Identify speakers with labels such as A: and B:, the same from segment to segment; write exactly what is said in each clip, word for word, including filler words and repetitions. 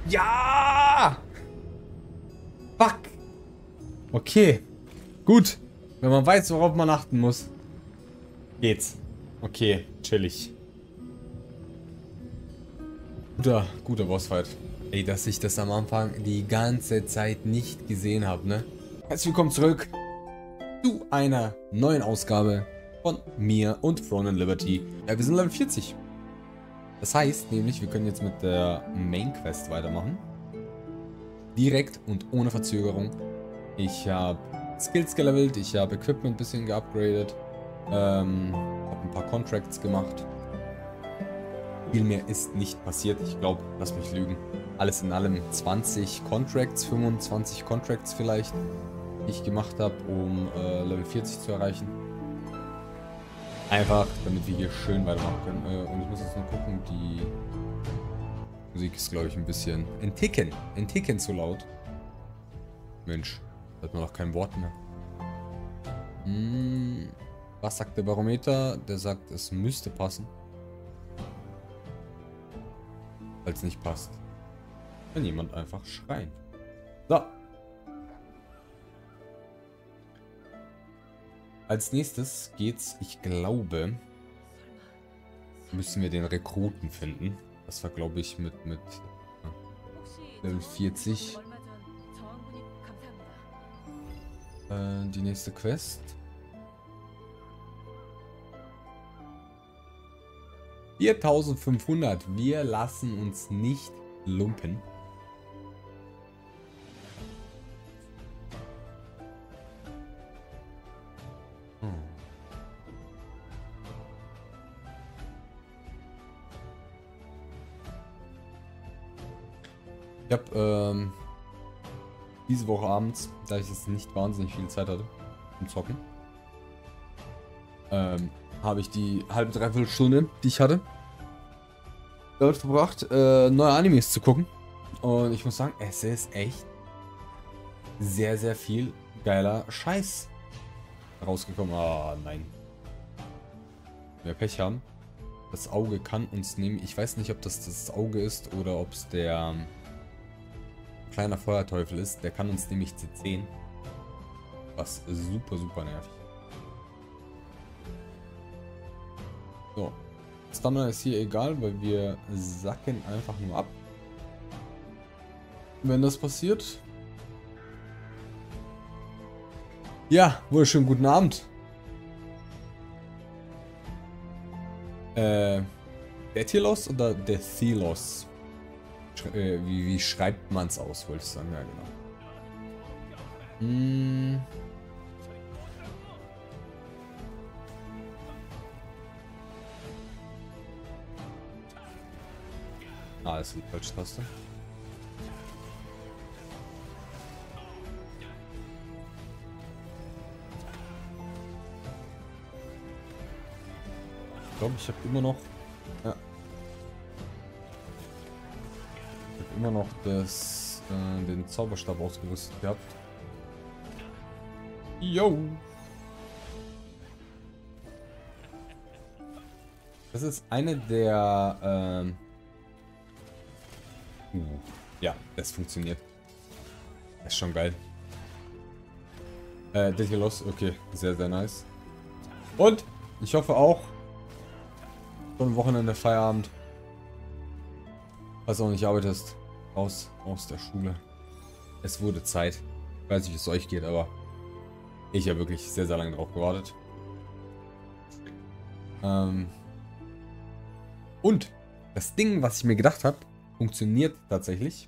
A: Ja! Fuck! Okay. Gut. Wenn man weiß, worauf man achten muss. Geht's. Okay, chillig. Guter, guter Bossfight. Ey, dass ich das am Anfang die ganze Zeit nicht gesehen habe, ne? Herzlich willkommen zurück zu einer neuen Ausgabe von mir und Throne and Liberty. Ja, wir sind Level vierzig. Das heißt nämlich, wir können jetzt mit der Main Quest weitermachen. Direkt und ohne Verzögerung. Ich habe Skills gelevelt, ich habe Equipment ein bisschen geupgradet. Ähm, habe ein paar Contracts gemacht. Viel mehr ist nicht passiert. Ich glaube, lass mich lügen. Alles in allem zwanzig Contracts, fünfundzwanzig Contracts vielleicht, die ich gemacht habe, um äh, Level vierzig zu erreichen. Einfach, damit wir hier schön weitermachen können. Äh, und ich muss jetzt noch gucken, die Musik ist, glaube ich, ein bisschen ein Ticken, ein Ticken zu laut. Mensch, da hat man noch kein Wort mehr. Hm, was sagt der Barometer? Der sagt, es müsste passen. Falls es nicht passt, kann jemand einfach schreien. So. Als nächstes geht's, ich glaube, müssen wir den Rekruten finden. Das war, glaube ich, mit, mit ja, Level vierzig. Äh, die nächste Quest. viertausendfünfhundert. Wir lassen uns nicht lumpen. Hm. Ich habe ähm, diese Woche abends, da ich jetzt nicht wahnsinnig viel Zeit hatte zum Zocken, ähm, habe ich die halbe, dreiviertel Stunde, die ich hatte, damit verbracht, äh, neue Animes zu gucken. Und ich muss sagen, es ist echt sehr, sehr viel geiler Scheiß rausgekommen. Ah, nein. Wir Pech haben. Das Auge kann uns nehmen. Ich weiß nicht, ob das das Auge ist oder ob es der ähm, kleiner Feuerteufel ist. Der kann uns nämlich C zehn. Was super, super nervig. So. Stamina ist hier egal, weil wir sacken einfach nur ab. Wenn das passiert. Ja, wunderschönen guten Abend. Äh, der Thelos oder der Thelos? Sch äh, wie, wie schreibt man es aus, wollte ich sagen. Ja, genau. Hm. Ah, das ist die falsche Taste. Ich glaube, ich habe immer noch... Ja. Ich habe immer noch das, äh, den Zauberstab ausgerüstet gehabt. Yo! Das ist eine der... Ähm, Uh, ja, das funktioniert. Das ist schon geil. Äh, der hier los. Okay, sehr, sehr nice. Und ich hoffe auch, schon Wochenende Feierabend. Falls du auch nicht arbeitest. Raus aus der Schule. Es wurde Zeit. Ich weiß nicht, wie es euch geht, aber ich habe wirklich sehr, sehr lange drauf gewartet. Ähm Und das Ding, was ich mir gedacht habe, funktioniert tatsächlich.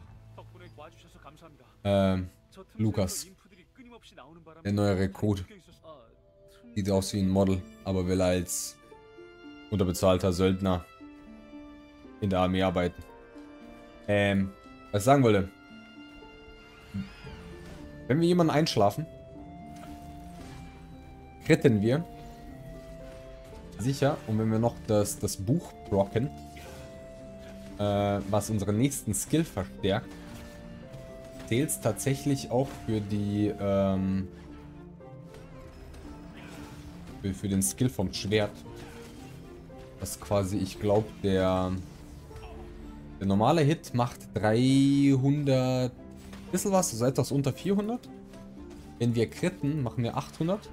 A: Ähm, Lukas. Der neue Rekrut. Sieht aus wie ein Model, aber will als unterbezahlter Söldner in der Armee arbeiten. Ähm, was ich sagen wollte. Wenn wir jemanden einschlafen, retten wir sicher. Und wenn wir noch das, das Buch brocken, was unseren nächsten Skill verstärkt, zählt es tatsächlich auch für die ähm, für, für den Skill vom Schwert. Das quasi, ich glaube, der Der normale Hit macht dreihundert, bisschen was, also etwas unter vierhundert. Wenn wir critten, machen wir achthundert.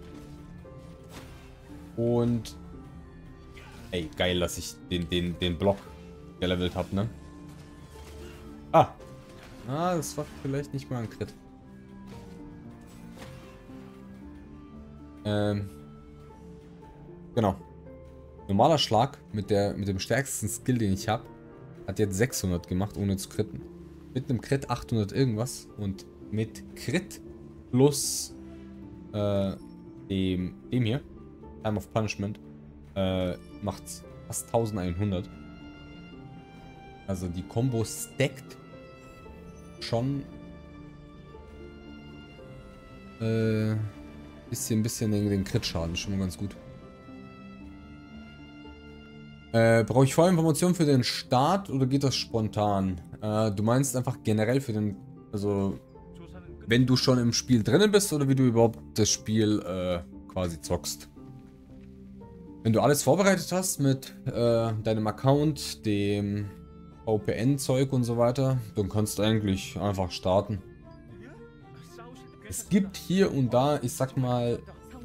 A: Und ey, geil, dass ich den, den, den Block gelevelt habe, ne? Ah. Ah, das war vielleicht nicht mal ein Crit. Ähm. Genau. Normaler Schlag mit, der, mit dem stärksten Skill, den ich habe, hat jetzt sechshundert gemacht, ohne zu critten. Mit einem Crit achthundert irgendwas. Und mit Crit plus äh, dem, dem hier, Time of Punishment, äh, macht fast elfhundert. Also die Combo stackt schon äh, bisschen, bisschen den, den Crit-Schaden, schon mal ganz gut. Äh, brauche ich vorher Informationen für den Start oder geht das spontan? Äh, du meinst einfach generell für den, also wenn du schon im Spiel drinnen bist oder wie du überhaupt das Spiel äh, quasi zockst. Wenn du alles vorbereitet hast mit äh, deinem Account, dem V P N-Zeug und so weiter, dann kannst du eigentlich einfach starten. Es gibt hier und da, ich sag mal,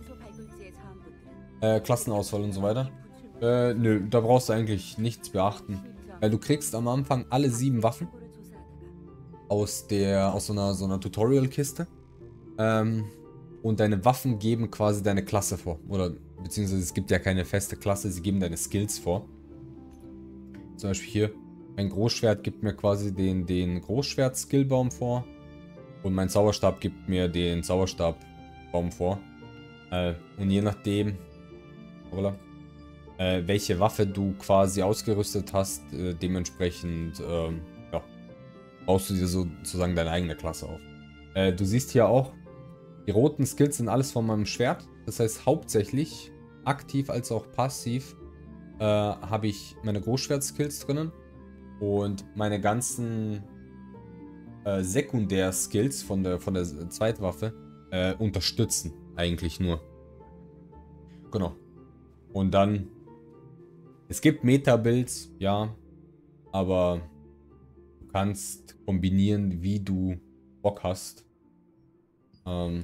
A: äh, Klassenauswahl und so weiter. Äh, nö, da brauchst du eigentlich nichts beachten. Weil du kriegst am Anfang alle sieben Waffen aus der, aus so einer, so einer Tutorial-Kiste. Ähm, und deine Waffen geben quasi deine Klasse vor. Oder, beziehungsweise es gibt ja keine feste Klasse, sie geben deine Skills vor. Zum Beispiel hier, mein Großschwert gibt mir quasi den, den Großschwert-Skillbaum vor. Und mein Zauberstab gibt mir den Zauberstabbaum vor. Äh, und je nachdem, oder, äh, welche Waffe du quasi ausgerüstet hast, äh, dementsprechend, ähm, ja, baust du dir sozusagen deine eigene Klasse auf. Äh, du siehst hier auch, die roten Skills sind alles von meinem Schwert. Das heißt, hauptsächlich, aktiv als auch passiv, äh, habe ich meine Großschwert-Skills drinnen. Und meine ganzen äh, Sekundär-Skills von der, von der Zweitwaffe äh, unterstützen eigentlich nur. Genau. Und dann, es gibt Meta-Builds, ja, aber du kannst kombinieren, wie du Bock hast. Ähm,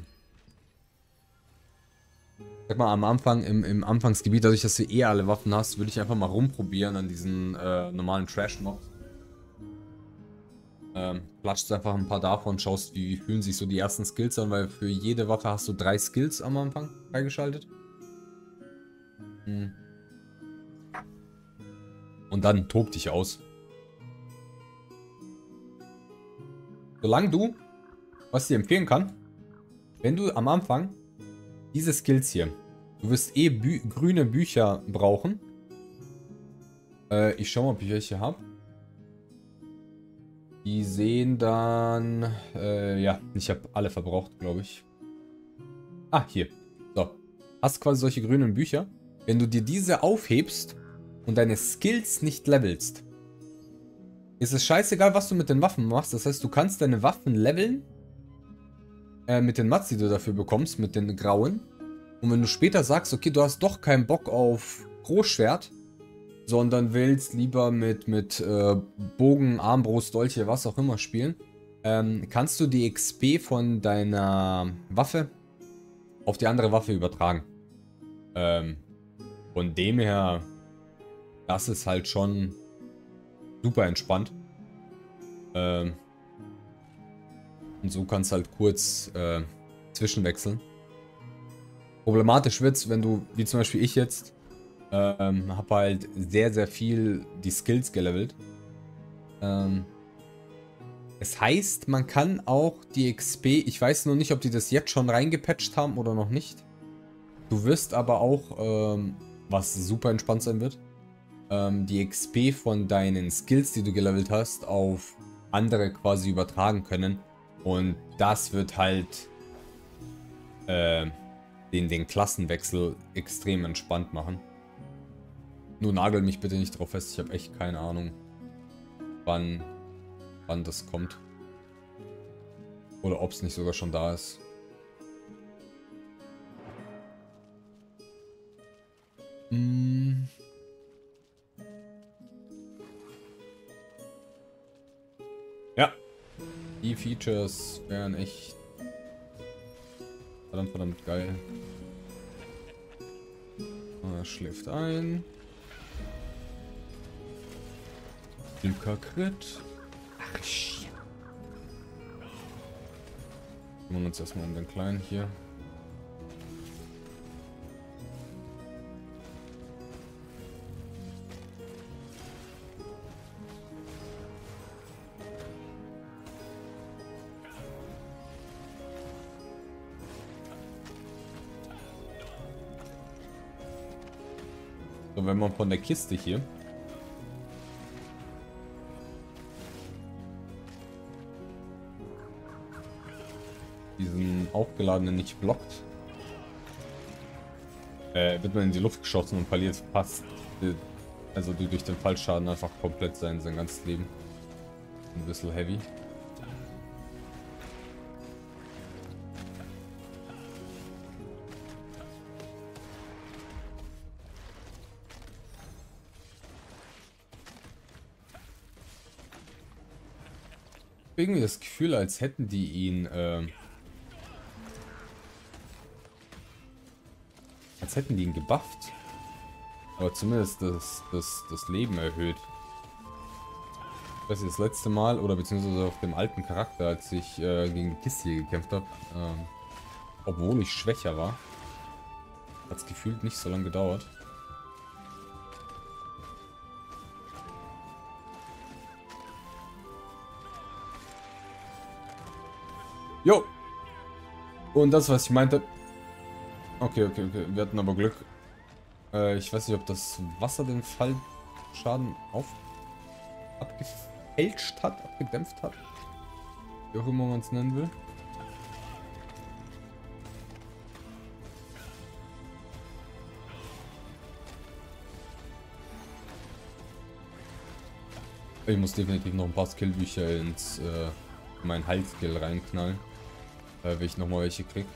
A: sag mal, am Anfang, im, im Anfangsgebiet, dadurch, dass du eh alle Waffen hast, würde ich einfach mal rumprobieren an diesen äh, normalen Trash-Mobs. Ähm, platschst einfach ein paar davon, schaust, wie fühlen sich so die ersten Skills an, weil für jede Waffe hast du drei Skills am Anfang freigeschaltet. Hm. Und dann tob dich aus. Solange du, was ich dir empfehlen kann, wenn du am Anfang diese Skills hier, du wirst eh Bü grüne Bücher brauchen. Äh, ich schau mal, ob ich welche habe. Die sehen dann, äh, ja, ich habe alle verbraucht, glaube ich. Ah, hier. So. Hast quasi solche grünen Bücher. Wenn du dir diese aufhebst und deine Skills nicht levelst, ist es scheißegal, was du mit den Waffen machst. Das heißt, du kannst deine Waffen leveln. Äh, mit den Mats, die du dafür bekommst, mit den grauen. Und wenn du später sagst, okay, du hast doch keinen Bock auf Großschwert, sondern willst lieber mit, mit äh, Bogen, Armbrust, Dolche, was auch immer spielen, ähm, kannst du die X P von deiner Waffe auf die andere Waffe übertragen. Ähm, von dem her, das ist halt schon super entspannt. Ähm, und so kannst du halt kurz äh, zwischenwechseln. Problematisch wird's, wenn du, wie zum Beispiel ich jetzt, ähm, habe halt sehr, sehr viel die Skills gelevelt. Ähm, es heißt, man kann auch die X P, ich weiß nur nicht, ob die das jetzt schon reingepatcht haben oder noch nicht. Du wirst aber auch, ähm, was super entspannt sein wird, ähm, die X P von deinen Skills, die du gelevelt hast, auf andere quasi übertragen können. Und das wird halt äh, den, den Klassenwechsel extrem entspannt machen. Nur nagel mich bitte nicht drauf fest, ich habe echt keine Ahnung, wann, wann das kommt. Oder ob es nicht sogar schon da ist. Hm. Die Features wären echt verdammt, verdammt geil. Er schläft ein. Ilka Crit. Ach, shit. Wir uns erstmal um den Kleinen hier. So, wenn man von der Kiste hier diesen aufgeladenen nicht blockt, äh, wird man in die Luft geschossen und verliert fast, äh, also durch den Fallschaden einfach komplett sein, sein ganzes Leben. Ein bisschen heavy. Irgendwie das Gefühl, als hätten die ihn, äh, als hätten die ihn gebufft. Aber zumindest das, das, das Leben erhöht. Ich weiß nicht, das letzte Mal, oder beziehungsweise auf dem alten Charakter, als ich äh, gegen die Kiste hier gekämpft habe, ähm, obwohl ich schwächer war, hat es gefühlt nicht so lange gedauert. Jo! Und das, was ich meinte... Okay, okay, okay. Wir hatten aber Glück. Äh, ich weiß nicht, ob das Wasser den Fallschaden auf... abgefälscht hat, abgedämpft hat. Wie auch immer man es nennen will. Ich muss definitiv noch ein paar Skillbücher ins äh, mein Heilskill reinknallen. Äh, wenn ich nochmal welche krieg.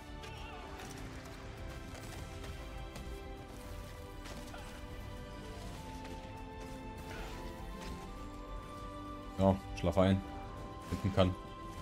A: Ja, schlaf ein. Hinten kann.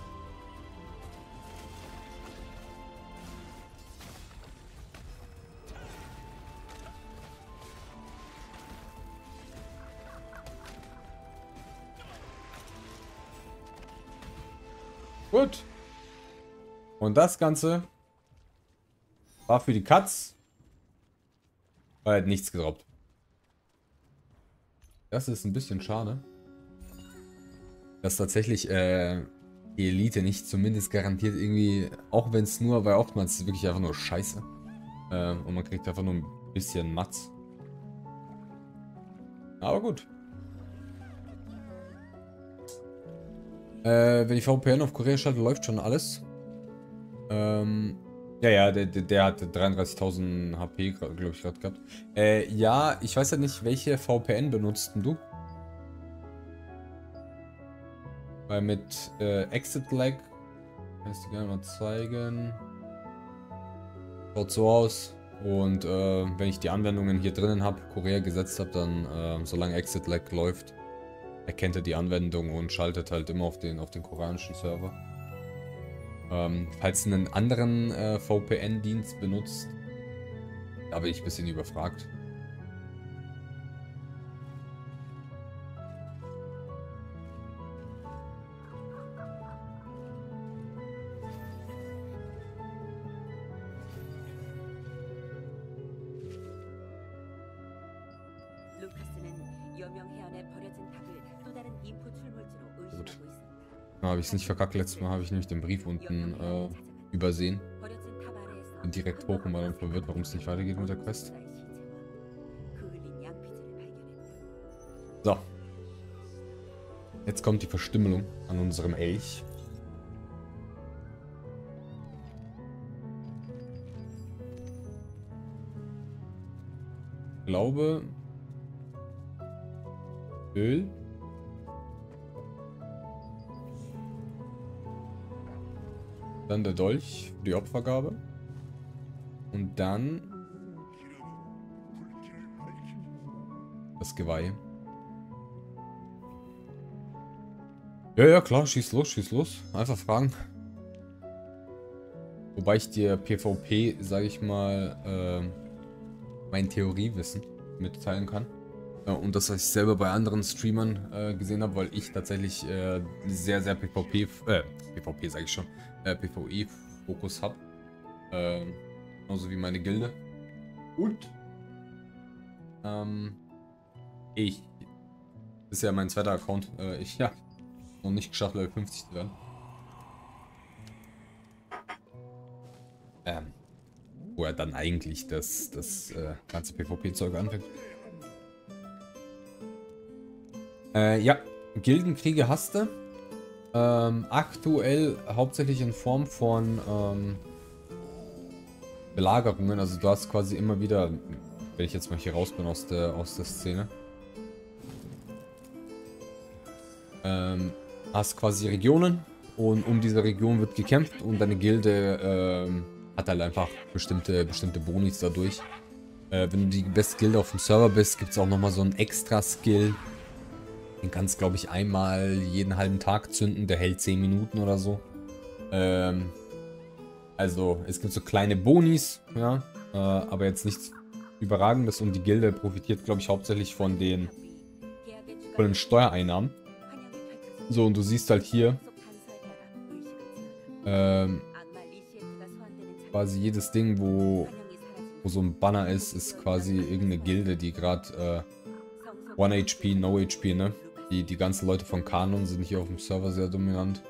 A: Gut. Und das Ganze war für die Katz. Weil er hat nichts gedroppt. Das ist ein bisschen schade. Dass tatsächlich äh, die Elite nicht zumindest garantiert irgendwie, auch wenn es nur, weil oftmals ist es wirklich einfach nur Scheiße. Äh, und man kriegt einfach nur ein bisschen Matz. Aber gut. Äh, wenn ich V P N auf Korea schalte, läuft schon alles. Ähm, ja, ja, der, der, der hat dreiunddreißigtausend H P, glaube ich, gerade gehabt. Äh, ja, ich weiß ja nicht, welche V P N benutzt du? Weil mit äh, Exit Lag, kannst du gerne mal zeigen. Schaut so aus. Und äh, wenn ich die Anwendungen hier drinnen habe, Korea gesetzt habe, dann, äh, solange Exit Lag läuft, erkennt er die Anwendung und schaltet halt immer auf den, auf den koreanischen Server. Ähm, falls du einen anderen äh, V P N-Dienst benutzt, da bin ich ein bisschen überfragt. Gut. Habe ich es nicht verkackt. Letztes Mal habe ich nämlich den Brief unten äh, übersehen. Bin direkt hoch und war dann verwirrt, warum es nicht weitergeht mit der Quest. So. Jetzt kommt die Verstümmelung an unserem Elch. Ich glaube... Öl. Dann der Dolch für die Opfergabe. Und dann das Geweih. Ja, ja, klar, schieß los, schieß los. Einfach fragen. Wobei ich dir PvP, sage ich mal, äh, mein Theoriewissen mitteilen kann. Ja, und das, was ich selber bei anderen Streamern äh, gesehen habe, weil ich tatsächlich äh, sehr, sehr PvP, äh, PvP sage ich schon, äh, PvE-Fokus habe. Äh, genauso wie meine Gilde. Und ähm, ich, das ist ja mein zweiter Account, äh, ich, ja, noch nicht geschafft, Level fünfzig zu werden. Ähm, wo er dann eigentlich das, das äh, ganze PvP-Zeug anfängt. Äh, ja, Gildenkriege hast du. Ähm, aktuell hauptsächlich in Form von ähm, Belagerungen. Also du hast quasi immer wieder, wenn ich jetzt mal hier raus bin aus der, aus der Szene, ähm, hast quasi Regionen und um diese Region wird gekämpft und deine Gilde ähm, hat halt einfach bestimmte, bestimmte Bonis dadurch. Äh, wenn du die beste Gilde auf dem Server bist, gibt es auch nochmal so einen extra Skill. Den kannst, glaube ich, einmal jeden halben Tag zünden. Der hält zehn Minuten oder so. Ähm, also, es gibt so kleine Bonis, ja. Äh, aber jetzt nichts Überragendes. Und die Gilde profitiert, glaube ich, hauptsächlich von den, von den Steuereinnahmen. So, und du siehst halt hier ähm, quasi jedes Ding, wo, wo so ein Banner ist, ist quasi irgendeine Gilde, die gerade äh, one H P, no H P, ne? Die, die ganzen Leute von Kanon sind hier auf dem Server sehr dominant.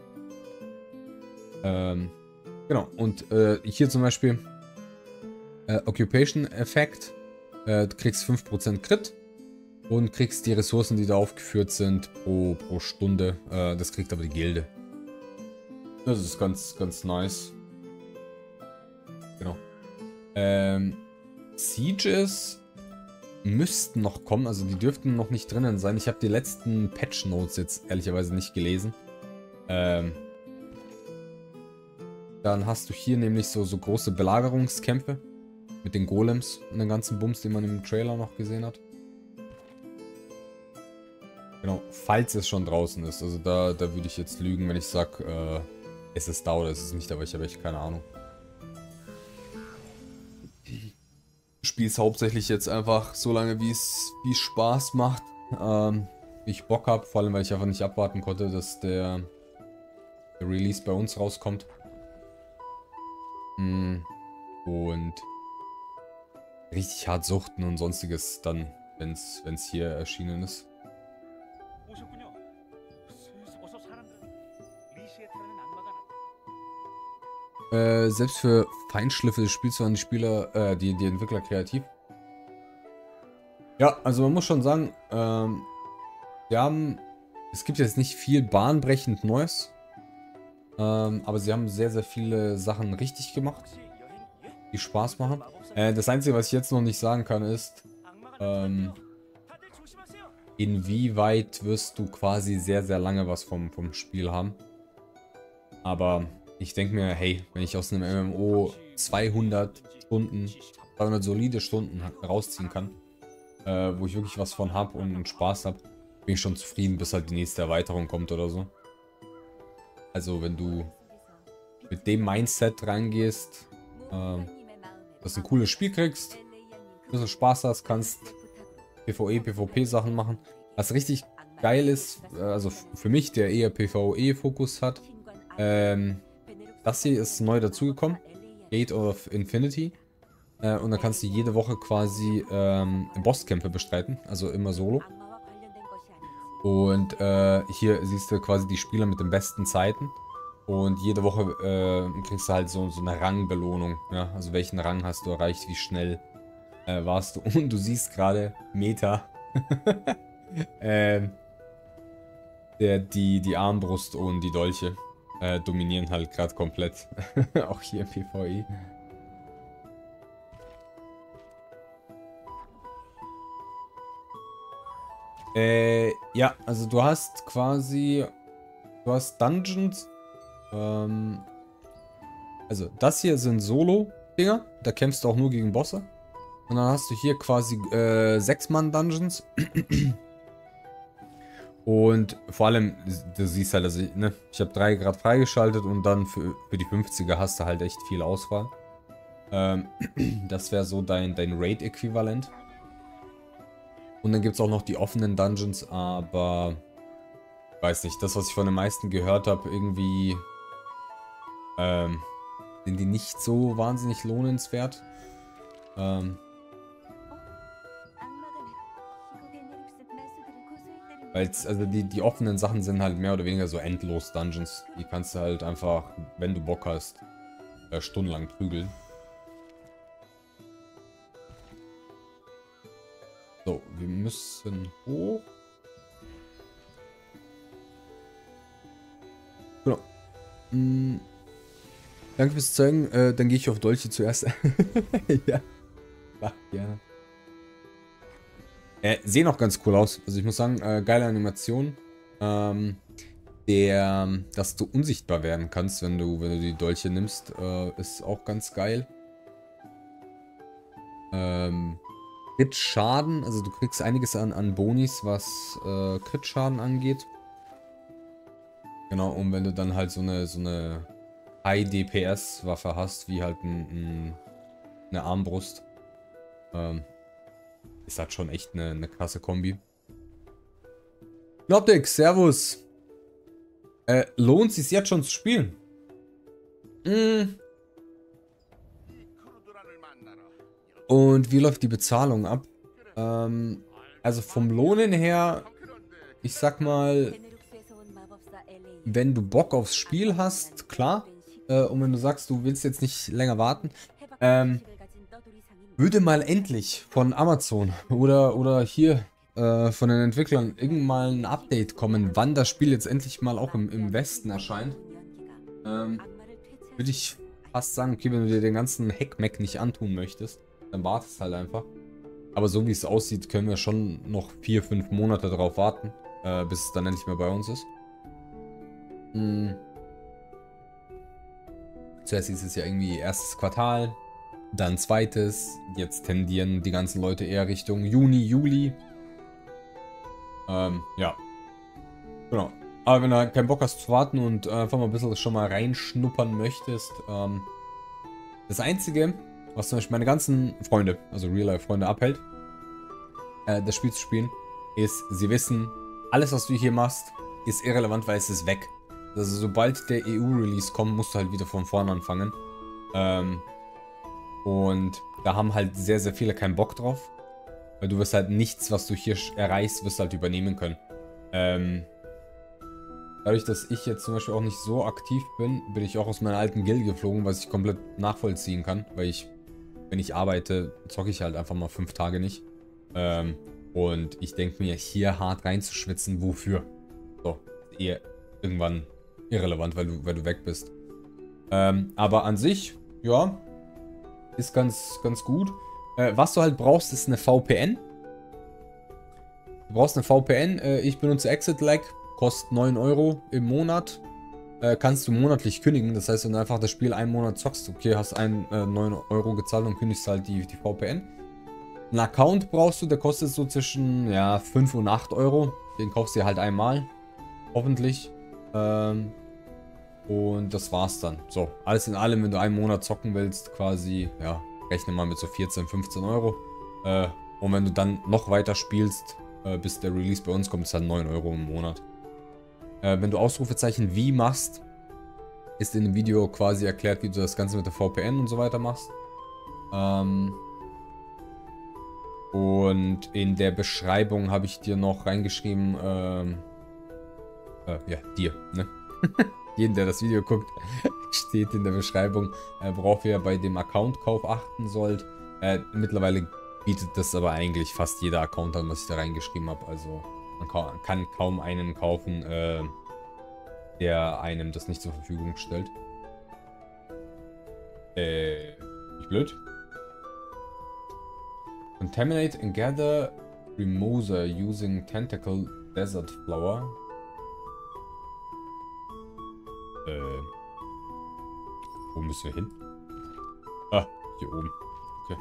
A: Ähm, genau, und äh, hier zum Beispiel äh, Occupation Effekt. Äh, du kriegst fünf Prozent Crit und kriegst die Ressourcen, die da aufgeführt sind, pro, pro Stunde. Äh, das kriegt aber die Gilde. Das ist ganz, ganz nice. Genau. Ähm, Sieges müssten noch kommen, also die dürften noch nicht drinnen sein. Ich habe die letzten Patch Notes jetzt ehrlicherweise nicht gelesen. Ähm, dann hast du hier nämlich so, so große Belagerungskämpfe mit den Golems und den ganzen Bums, den man im Trailer noch gesehen hat. Genau, falls es schon draußen ist. Also da, da würde ich jetzt lügen, wenn ich sage, äh, es ist da oder es ist nicht, aber ich habe echt keine Ahnung. Spiel's hauptsächlich jetzt einfach so lange, wie es wie Spaß macht, ähm, wie ich Bock habe, vor allem weil ich einfach nicht abwarten konnte, dass der, der Release bei uns rauskommt. Mm, und richtig hart suchten und sonstiges dann, wenn es hier erschienen ist. Äh, selbst für Feinschliffe spielst du an die Spieler, äh, die, die Entwickler kreativ. Ja, also man muss schon sagen, ähm, wir haben, es gibt jetzt nicht viel bahnbrechend Neues, ähm, aber sie haben sehr, sehr viele Sachen richtig gemacht, die Spaß machen. Äh, das Einzige, was ich jetzt noch nicht sagen kann, ist, ähm, inwieweit wirst du quasi sehr, sehr lange was vom, vom Spiel haben. Aber ich denke mir, hey, wenn ich aus einem M M O zweihundert Stunden, zweihundert solide Stunden rausziehen kann, äh, wo ich wirklich was von habe und Spaß habe, bin ich schon zufrieden, bis halt die nächste Erweiterung kommt oder so. Also wenn du mit dem Mindset reingehst, äh, dass du ein cooles Spiel kriegst, ein bisschen Spaß hast, kannst PvE, PvP Sachen machen. Was richtig geil ist, äh, also für mich, der eher PvE-Fokus hat, ähm, das hier ist neu dazugekommen. Gate of Infinity. Äh, und dann kannst du jede Woche quasi ähm, Bosskämpfe bestreiten. Also immer solo. Und äh, hier siehst du quasi die Spieler mit den besten Zeiten. Und jede Woche äh, kriegst du halt so, so eine Rangbelohnung. Ja? Also welchen Rang hast du erreicht, wie schnell äh, warst du. Und du siehst gerade Meta. ähm, der, die, die Armbrust und die Dolche. Äh, dominieren halt gerade komplett. Auch hier im PvE. Äh, ja, also du hast quasi, du hast Dungeons. Ähm, also das hier sind Solo-Dinger. Da kämpfst du auch nur gegen Bosse. Und dann hast du hier quasi äh, sechs Mann Dungeons. Und vor allem, du siehst halt, also, ne, ich habe drei Grad freigeschaltet und dann für, für die fünfziger hast du halt echt viel Auswahl. Ähm, das wäre so dein, dein Raid-Äquivalent. Und dann gibt es auch noch die offenen Dungeons, aber weiß nicht, das, was ich von den meisten gehört habe, irgendwie ähm, sind die nicht so wahnsinnig lohnenswert. Ähm, Weil also die, die offenen Sachen sind halt mehr oder weniger so endlos Dungeons. Die kannst du halt einfach, wenn du Bock hast, äh, stundenlang prügeln. So, wir müssen hoch. Genau. Hm, danke fürs Zeigen. Äh, dann gehe ich auf Dolche zuerst. Ja, mach gerne. Äh, sehen auch ganz cool aus. Also ich muss sagen, äh, geile Animation. Ähm, der, dass du unsichtbar werden kannst, wenn du, wenn du die Dolche nimmst, äh, ist auch ganz geil. Ähm, Crit-Schaden, also du kriegst einiges an, an Bonis, was äh, Crit-Schaden angeht. Genau, und wenn du dann halt so eine, so eine High-D P S-Waffe hast, wie halt ein, ein, eine Armbrust, ähm, ist halt schon echt eine, eine krasse Kombi. Noptix, Servus. Äh, lohnt sich jetzt schon zu spielen? Mm. Und wie läuft die Bezahlung ab? Ähm, also vom Lohnen her, ich sag mal, wenn du Bock aufs Spiel hast, klar. Äh, und wenn du sagst, du willst jetzt nicht länger warten, ähm, würde mal endlich von Amazon oder, oder hier äh, von den Entwicklern irgendwann mal ein Update kommen, wann das Spiel jetzt endlich mal auch im, im Westen erscheint. Ähm, würde ich fast sagen, okay, wenn du dir den ganzen Hackmack nicht antun möchtest, dann wartest halt einfach. Aber so wie es aussieht, können wir schon noch vier, fünf Monate darauf warten, äh, bis es dann endlich mal bei uns ist. Hm. Zuerst hieß es ja irgendwie erstes Quartal, dann zweites. Jetzt tendieren die ganzen Leute eher Richtung Juni, Juli. Ähm, ja. Genau. Aber wenn du halt keinen Bock hast zu warten und äh, einfach mal ein bisschen schon mal reinschnuppern möchtest, ähm, das Einzige, was zum Beispiel meine ganzen Freunde, also Real-Life-Freunde abhält, äh, das Spiel zu spielen, ist, sie wissen, alles, was du hier machst, ist irrelevant, weil es ist weg. Also sobald der E U-Release kommt, musst du halt wieder von vorne anfangen. Ähm, und da haben halt sehr, sehr viele keinen Bock drauf. Weil du wirst halt nichts, was du hier erreichst, wirst halt übernehmen können. Ähm, dadurch, dass ich jetzt zum Beispiel auch nicht so aktiv bin, bin ich auch aus meiner alten Guild geflogen, was ich komplett nachvollziehen kann. Weil ich, wenn ich arbeite, zocke ich halt einfach mal fünf Tage nicht. Ähm, und ich denke mir, hier hart reinzuschwitzen, wofür? So, eher irgendwann irrelevant, weil du, weil du weg bist. Ähm, aber an sich, ja, ist ganz, ganz gut. Äh, was du halt brauchst, ist eine V P N. Du brauchst eine V P N. Äh, ich benutze Exit-Lag. Kostet neun Euro im Monat. Äh, kannst du monatlich kündigen. Das heißt, wenn du einfach das Spiel einen Monat zockst, okay, hast ein, äh, neun Euro gezahlt und kündigst halt die, die V P N. Einen Account brauchst du, der kostet so zwischen ja, fünf und acht Euro. Den kaufst du halt einmal. Hoffentlich. Ähm, und das war's dann. So, alles in allem, wenn du einen Monat zocken willst, quasi, ja, rechne mal mit so vierzehn, fünfzehn Euro. Äh, und wenn du dann noch weiter spielst, äh, bis der Release bei uns kommt, ist halt neun Euro im Monat. Äh, wenn du Ausrufezeichen wie machst, ist in dem Video quasi erklärt, wie du das Ganze mit der V P N und so weiter machst. Ähm, und in der Beschreibung habe ich dir noch reingeschrieben, ähm, äh, ja, dir, ne? Jeden, der das Video guckt, steht in der Beschreibung, äh, worauf ihr bei dem Account-Kauf achten sollt. Äh, mittlerweile bietet das aber eigentlich fast jeder Account an, was ich da reingeschrieben habe. Also man kann kaum einen kaufen, äh, der einem das nicht zur Verfügung stellt. Äh, nicht blöd. Contaminate and gather Remoser using Tentacle Desert Flower. Äh, wo müssen wir hin? Ah, hier oben. Okay.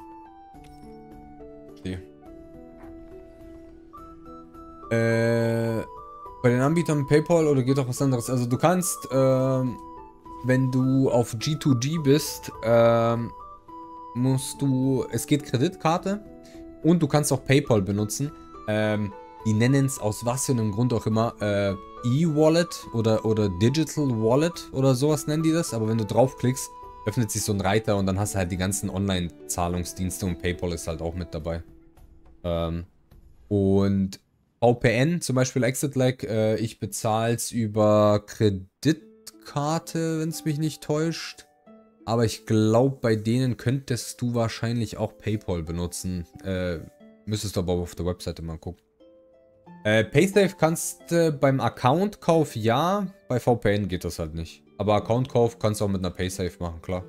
A: Verstehe. Äh, Bei den Anbietern PayPal oder geht auch was anderes? Also du kannst, ähm, wenn du auf G zwei G bist, ähm, musst du, es geht Kreditkarte und du kannst auch PayPal benutzen. Ähm, die nennen es aus was für einem Grund auch immer, äh, E-Wallet oder, oder Digital Wallet oder sowas nennen die das. Aber wenn du draufklickst, öffnet sich so ein Reiter und dann hast du halt die ganzen Online-Zahlungsdienste und PayPal ist halt auch mit dabei. Ähm, und V P N, zum Beispiel Exit-Lag, äh, ich bezahle es über Kreditkarte, wenn es mich nicht täuscht. Aber ich glaube, bei denen könntest du wahrscheinlich auch PayPal benutzen. Äh, müsstest du aber auf der Webseite mal gucken. Äh, Paysafe kannst du äh, beim Account-Kauf ja, bei V P N geht das halt nicht. Aber Account-Kauf kannst du auch mit einer Paysafe machen, klar.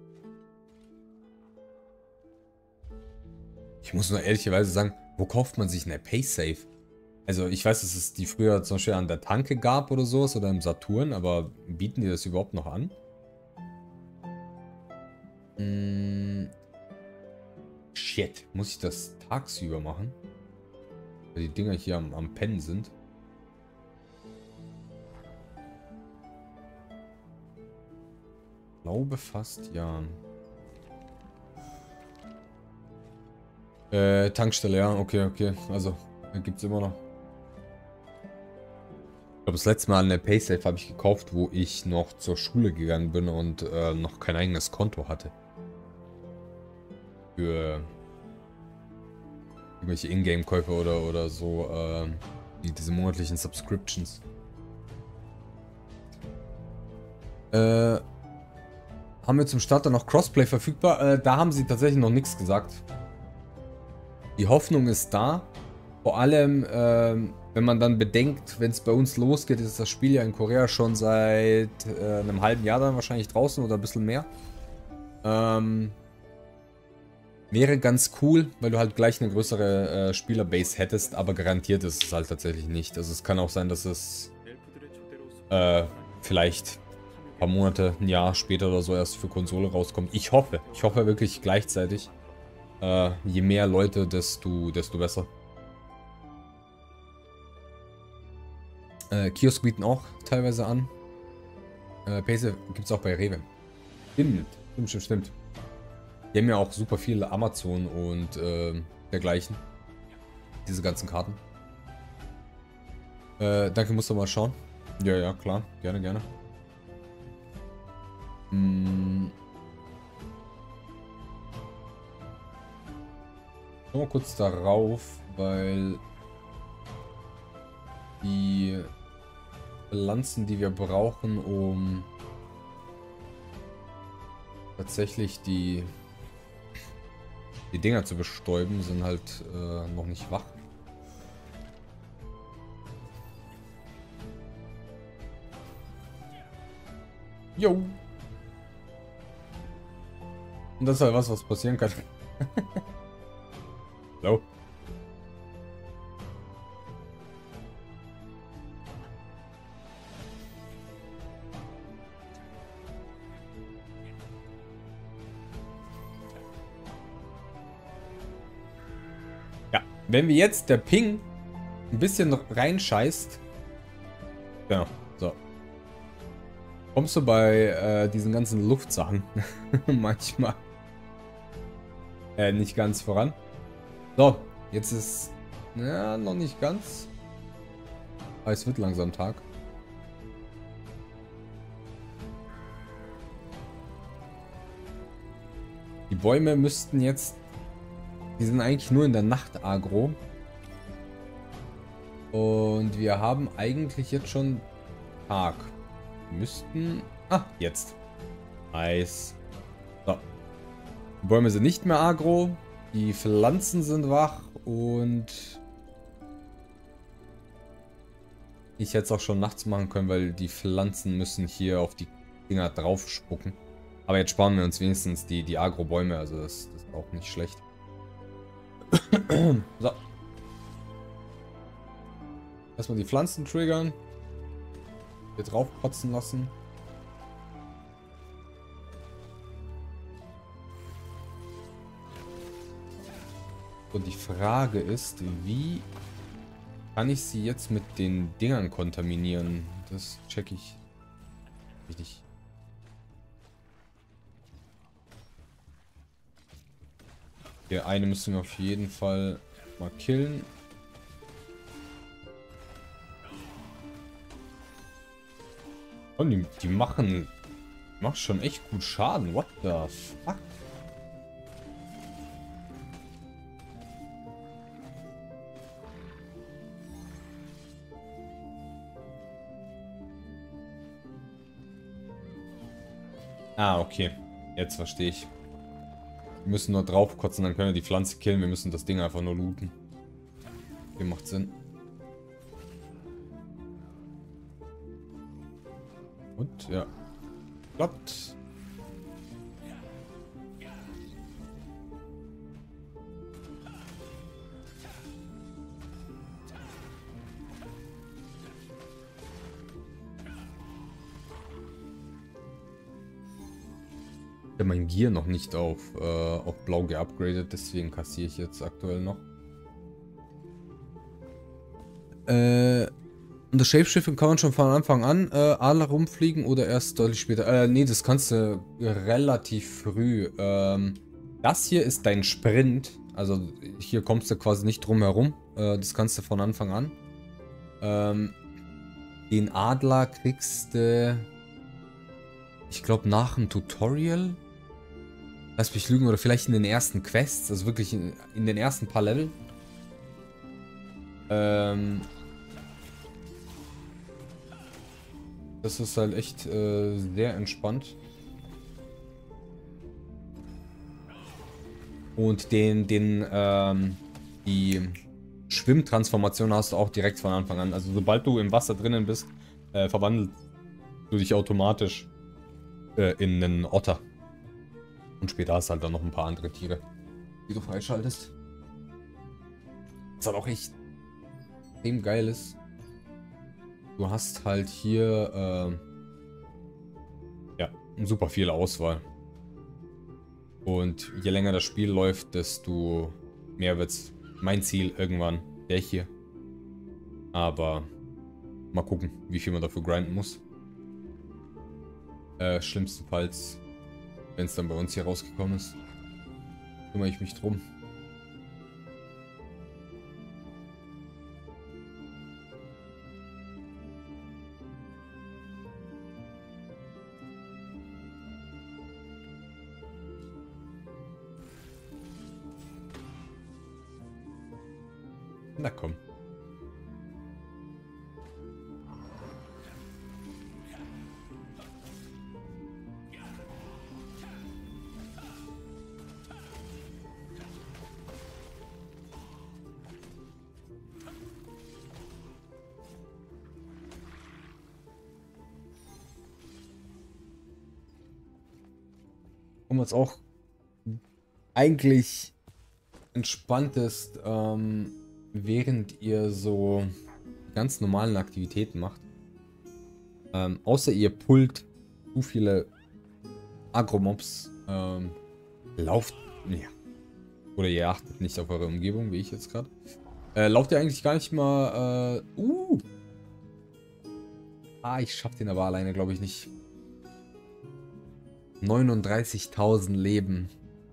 A: Ich muss nur ehrlicherweise sagen, wo kauft man sich eine Paysafe? Also ich weiß, dass es die früher zum Beispiel an der Tanke gab oder sowas oder im Saturn, aber bieten die das überhaupt noch an? Hm, shit, muss ich das tagsüber machen? Weil die Dinger hier am, am Pennen sind. Ich glaube fast, ja. Äh, Tankstelle, ja, okay, okay. Also, gibt es immer noch. Ich glaube, das letzte Mal eine Paysafe habe ich gekauft, wo ich noch zur Schule gegangen bin und äh, noch kein eigenes Konto hatte. Für irgendwelche Ingame-Käufe oder, oder so, äh, die, diese monatlichen Subscriptions. Äh, haben wir zum Start dann noch Crossplay verfügbar? Äh, da haben sie tatsächlich noch nichts gesagt. Die Hoffnung ist da. Vor allem, ähm, wenn man dann bedenkt, wenn es bei uns losgeht, ist das Spiel ja in Korea schon seit äh, einem halben Jahr dann wahrscheinlich draußen oder ein bisschen mehr. Ähm, wäre ganz cool, weil du halt gleich eine größere äh, Spielerbase hättest, aber garantiert ist es halt tatsächlich nicht. Also es kann auch sein, dass es äh, vielleicht ein paar Monate, ein Jahr später oder so erst für Konsole rauskommt. Ich hoffe, ich hoffe wirklich gleichzeitig. Äh, je mehr Leute, desto, desto besser. Äh, Kiosk bieten auch teilweise an. Äh, Paysafe gibt es auch bei Rewe. Stimmt, stimmt, stimmt, stimmt. Die haben ja auch super viele Amazon und äh, dergleichen. Diese ganzen Karten. Äh, danke, musst du mal schauen. Ja, ja, klar. Gerne, gerne. Hm. Schau mal kurz darauf, weil die Pflanzen, die wir brauchen, um tatsächlich die die Dinger zu bestäuben, sind halt äh, noch nicht wach. Jo. Und das ist halt was, was passieren kann. Hallo. Ja, wenn wir jetzt der Ping ein bisschen reinscheißt. Genau, so. Kommst du bei äh, diesen ganzen Luftsachen manchmal äh, nicht ganz voran. So, jetzt ist ja noch nicht ganz. Aber es wird langsam Tag. Die Bäume müssten jetzt. Die sind eigentlich nur in der Nacht agro. Und wir haben eigentlich jetzt schon Tag. Wir müssten. Ah, jetzt. Nice. So. Die Bäume sind nicht mehr agro. Die Pflanzen sind wach. Und ich hätte es auch schon nachts machen können, weil die Pflanzen müssen hier auf die Dinger drauf spucken. Aber jetzt sparen wir uns wenigstens die, die Agro-Bäume. Also das, das ist auch nicht schlecht. So. Erstmal die Pflanzen triggern. Hier drauf kotzen lassen. Und die Frage ist, wie kann ich sie jetzt mit den Dingern kontaminieren? Das check ich nicht. Der eine müssen wir auf jeden Fall mal killen. Und die, die machen, machen schon echt gut Schaden. What the fuck? Ah, okay. Jetzt verstehe ich. Wir müssen nur drauf kotzen, dann können wir die Pflanze killen. Wir müssen das Ding einfach nur looten. Okay, macht Sinn. Und, ja. Klappt. Ich habe mein Gear noch nicht auf, äh, auf blau geupgradet, deswegen kassiere ich jetzt aktuell noch. Äh, und das Shapeshifting kann man schon von Anfang an äh, Adler rumfliegen oder erst deutlich später? Äh, nee, das kannst du relativ früh. Ähm, das hier ist dein Sprint, also hier kommst du quasi nicht drum herum. Äh, das kannst du von Anfang an. Ähm, den Adler kriegst du, ich glaube, nach dem Tutorial. Lass mich lügen, oder vielleicht in den ersten Quests, also wirklich in, in den ersten paar Level. Ähm, das ist halt echt äh, sehr entspannt. Und den, den, ähm, die Schwimmtransformation hast du auch direkt von Anfang an. Also sobald du im Wasser drinnen bist, äh, verwandelst du dich automatisch äh, in einen Otter. Und später hast du halt dann noch ein paar andere Tiere, die du freischaltest. Was halt auch echt extrem geil ist. Du hast halt hier äh, ja, super viel Auswahl. Und je länger das Spiel läuft, desto mehr wird's. Mein Ziel irgendwann der hier. Aber mal gucken, wie viel man dafür grinden muss. Äh, schlimmstenfalls, wenn es dann bei uns hier rausgekommen ist, kümmere ich mich drum. Na komm. Und was auch eigentlich entspannt ist, ähm, während ihr so ganz normalen Aktivitäten macht. Ähm, außer ihr pullt zu viele Agromobs, ähm, lauft, ja, oder ihr achtet nicht auf eure Umgebung, wie ich jetzt gerade. Äh, lauft ihr eigentlich gar nicht mal, äh, uh. Ah, ich schaff den aber alleine, glaube ich, nicht. neununddreißigtausend Leben.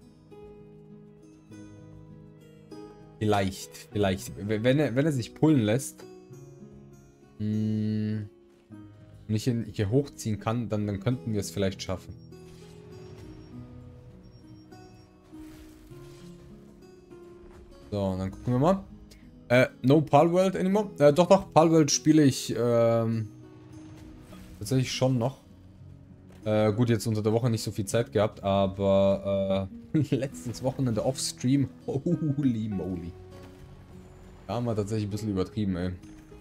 A: Vielleicht, vielleicht. Wenn er, wenn er sich pullen lässt mh, und ich ihn hier hochziehen kann, dann, dann könnten wir es vielleicht schaffen. So, dann gucken wir mal. Äh, no Palworld anymore. Äh, doch, doch, Palworld spiele ich ähm, tatsächlich schon noch. Äh, gut, jetzt unter der Woche nicht so viel Zeit gehabt, aber äh, letztes Wochenende off-Stream, holy moly. Da haben wir tatsächlich ein bisschen übertrieben, ey.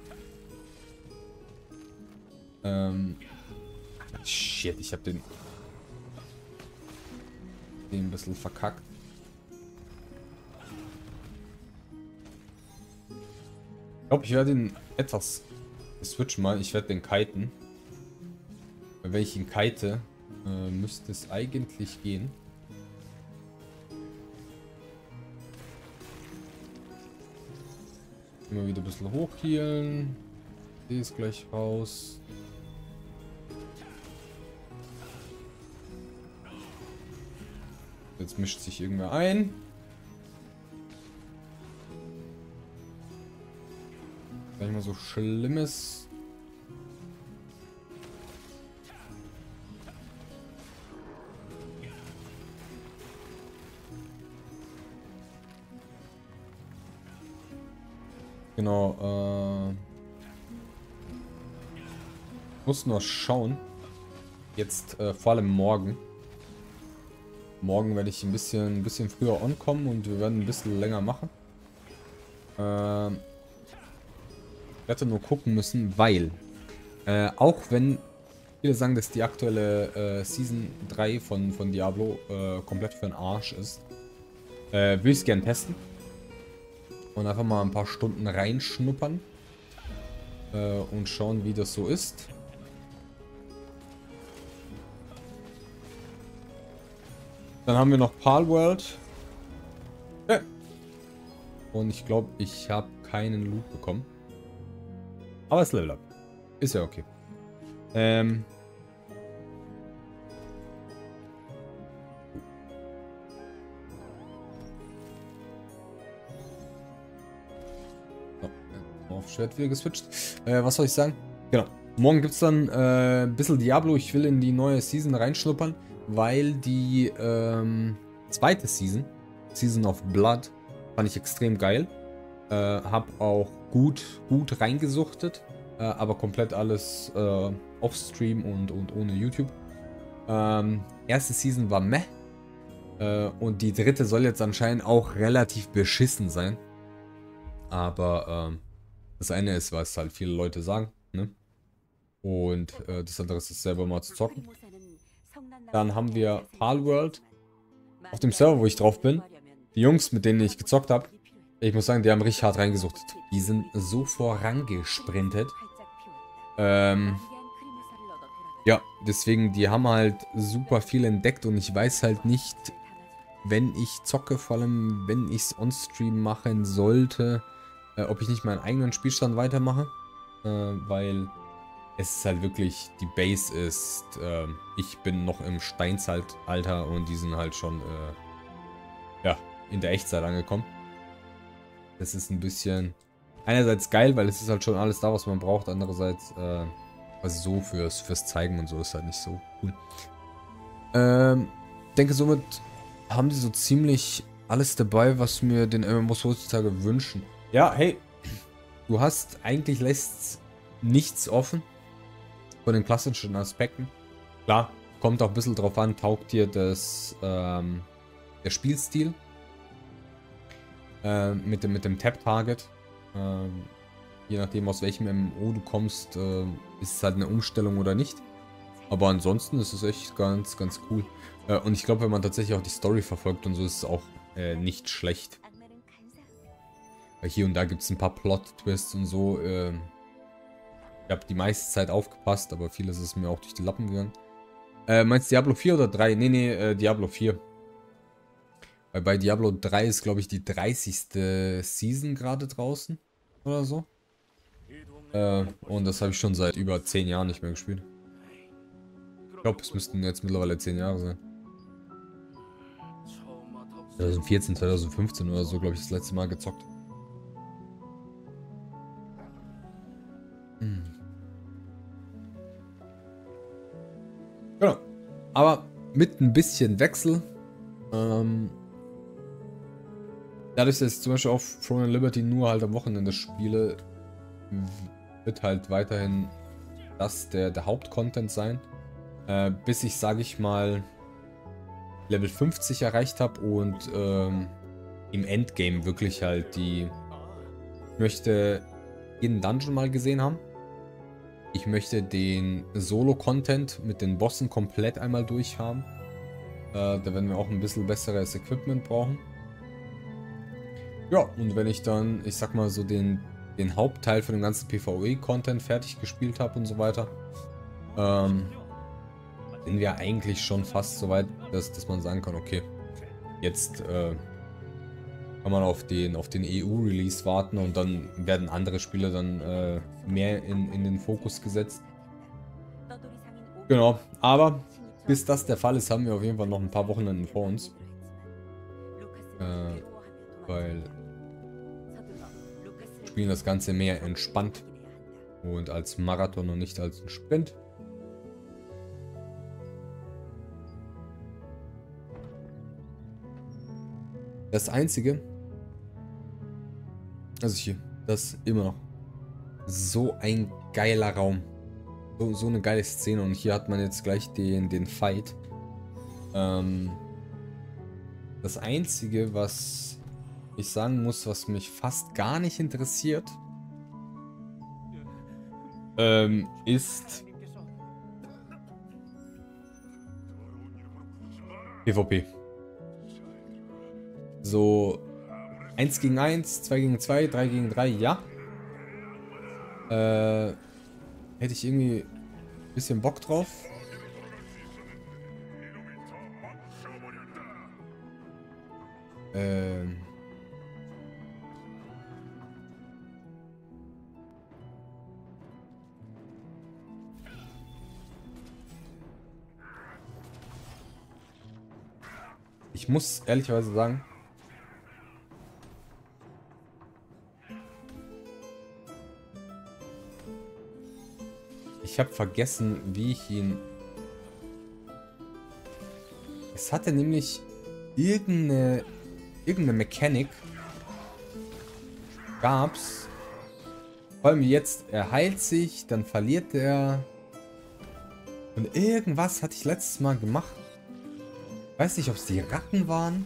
A: Ähm, shit, ich hab den, den ein bisschen verkackt. Ich glaube, ich werde ihn etwas switchen mal. Ich werde den kiten. Wenn ich ihn kite, äh, müsste es eigentlich gehen. Immer wieder ein bisschen hochhealen. Die ist gleich raus. Jetzt mischt sich irgendwer ein. Gar nicht mal so Schlimmes. Genau, äh... muss nur schauen. Jetzt äh, vor allem morgen. Morgen werde ich ein bisschen, ein bisschen früher onkommen und wir werden ein bisschen länger machen. Äh, ich werde nur gucken müssen, weil äh, auch wenn viele sagen, dass die aktuelle äh, Season drei von, von Diablo äh, komplett für den Arsch ist, äh, will ich es gerne testen. Und einfach mal ein paar Stunden reinschnuppern. Äh, und schauen, wie das so ist. Dann haben wir noch Palworld. Äh. Und ich glaube, ich habe keinen Loot bekommen. Aber es Level Up. Ist ja okay. Ähm. Oh, auf Schwert wieder geswitcht. Äh, was soll ich sagen? Genau. Morgen gibt es dann äh, ein bisschen Diablo. Ich will in die neue Season reinschnuppern, weil die ähm, zweite Season, Season of Blood, fand ich extrem geil. Äh, hab auch gut, gut reingesuchtet, äh, aber komplett alles äh, off-Stream und, und ohne YouTube. Ähm, erste Season war meh. Äh, und die dritte soll jetzt anscheinend auch relativ beschissen sein. Aber ähm, das eine ist, was halt viele Leute sagen, ne? Und äh, das andere ist es selber mal zu zocken. Dann haben wir Palworld. Auf dem Server, wo ich drauf bin. Die Jungs, mit denen ich gezockt habe, ich muss sagen, die haben richtig hart reingesuchtet. Die sind so vorangesprintet. Ähm, ja, deswegen, die haben halt super viel entdeckt und ich weiß halt nicht, wenn ich zocke, vor allem wenn ich es on-stream machen sollte, äh, ob ich nicht meinen eigenen Spielstand weitermache. Äh, weil es ist halt wirklich, die Base ist, äh, ich bin noch im Steinzeitalter und die sind halt schon, äh, ja, in der Echtzeit angekommen. Das ist ein bisschen, einerseits geil, weil es ist halt schon alles da, was man braucht, andererseits, äh, also so fürs, fürs Zeigen und so ist halt nicht so cool. Ähm, denke somit haben die so ziemlich alles dabei, was mir den M M Os heutzutage wünschen. Ja, hey, du hast, eigentlich lässt nichts offen von den klassischen Aspekten. Klar, kommt auch ein bisschen drauf an, taugt dir das, ähm, der Spielstil. Äh, mit dem, mit dem Tap-Target. Ähm, je nachdem, aus welchem M M O du kommst, äh, ist es halt eine Umstellung oder nicht. Aber ansonsten ist es echt ganz, ganz cool. Äh, und ich glaube, wenn man tatsächlich auch die Story verfolgt und so, ist es auch äh, nicht schlecht. Weil hier und da gibt es ein paar Plot-Twists und so. Äh, ich habe die meiste Zeit aufgepasst, aber vieles ist mir auch durch die Lappen gegangen. Äh, meinst du Diablo vier oder drei? Nee, nee, äh, Diablo vier. Weil bei Diablo drei ist, glaube ich, die dreißigste Season gerade draußen. Oder so. Äh, und das habe ich schon seit über zehn Jahren nicht mehr gespielt. Ich glaube, es müssten jetzt mittlerweile zehn Jahre sein. zwanzig vierzehn, zwanzig fünfzehn oder so, glaube ich, das letzte Mal gezockt. Hm. Genau. Aber mit ein bisschen Wechsel. Ähm, dadurch, dass ich zum Beispiel auf Throne and Liberty nur halt am Wochenende spiele, wird halt weiterhin das der, der Hauptcontent sein. Äh, bis ich, sage ich mal, Level fünfzig erreicht habe und ähm, im Endgame wirklich halt die... Ich möchte jeden Dungeon mal gesehen haben. Ich möchte den Solo-Content mit den Bossen komplett einmal durchhaben. Äh, da werden wir auch ein bisschen besseres Equipment brauchen. Ja, und wenn ich dann, ich sag mal so, den, den Hauptteil von dem ganzen PvE-Content fertig gespielt habe und so weiter, ähm, sind wir eigentlich schon fast so weit, dass, dass man sagen kann, okay, jetzt äh, kann man auf den, auf den E U-Release warten und dann werden andere Spiele dann äh, mehr in, in den Fokus gesetzt. Genau, aber bis das der Fall ist, haben wir auf jeden Fall noch ein paar Wochenenden vor uns. Äh, weil wir spielen das Ganze mehr entspannt und als Marathon und nicht als ein Sprint. Das Einzige, also hier, das ist immer noch so ein geiler Raum. So, so eine geile Szene. Und hier hat man jetzt gleich den, den Fight. Ähm, das Einzige, was ich sagen muss, was mich fast gar nicht interessiert, ähm, ist PvP. So eins gegen eins, zwei gegen zwei, drei gegen drei, ja. Äh, hätte ich irgendwie ein bisschen Bock drauf. Ähm. Ich muss ehrlicherweise sagen, ich habe vergessen, wie ich ihn... Es hatte nämlich irgendeine, irgendeine Mechanik gab's. Vor allem jetzt, er heilt sich, dann verliert er. Und irgendwas hatte ich letztes Mal gemacht. Weiß nicht, ob es die Ratten waren.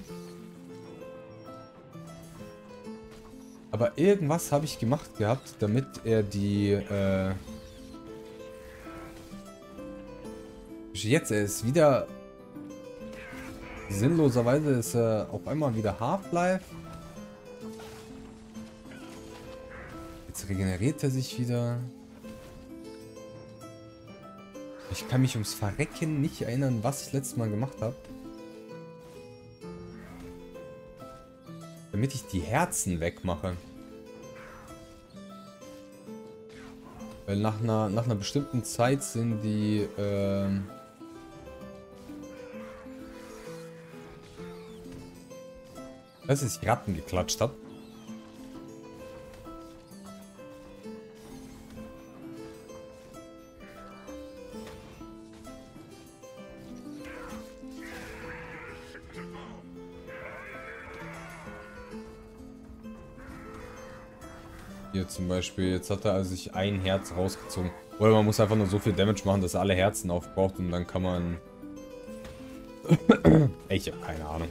A: Aber irgendwas habe ich gemacht gehabt, damit er die... Äh Jetzt, er ist wieder... Sinnloserweise ist er auf einmal wieder Half-Life. Jetzt regeneriert er sich wieder. Ich kann mich ums Verrecken nicht erinnern, was ich letztes Mal gemacht habe. Damit ich die Herzen wegmache. Weil nach einer, nach einer bestimmten Zeit sind die... Ähm Dass ich Ratten geklatscht habe. Hier zum Beispiel, jetzt hat er also sich ein Herz rausgezogen. Oder man muss einfach nur so viel Damage machen, dass er alle Herzen aufbraucht und dann kann man... Ich habe keine Ahnung.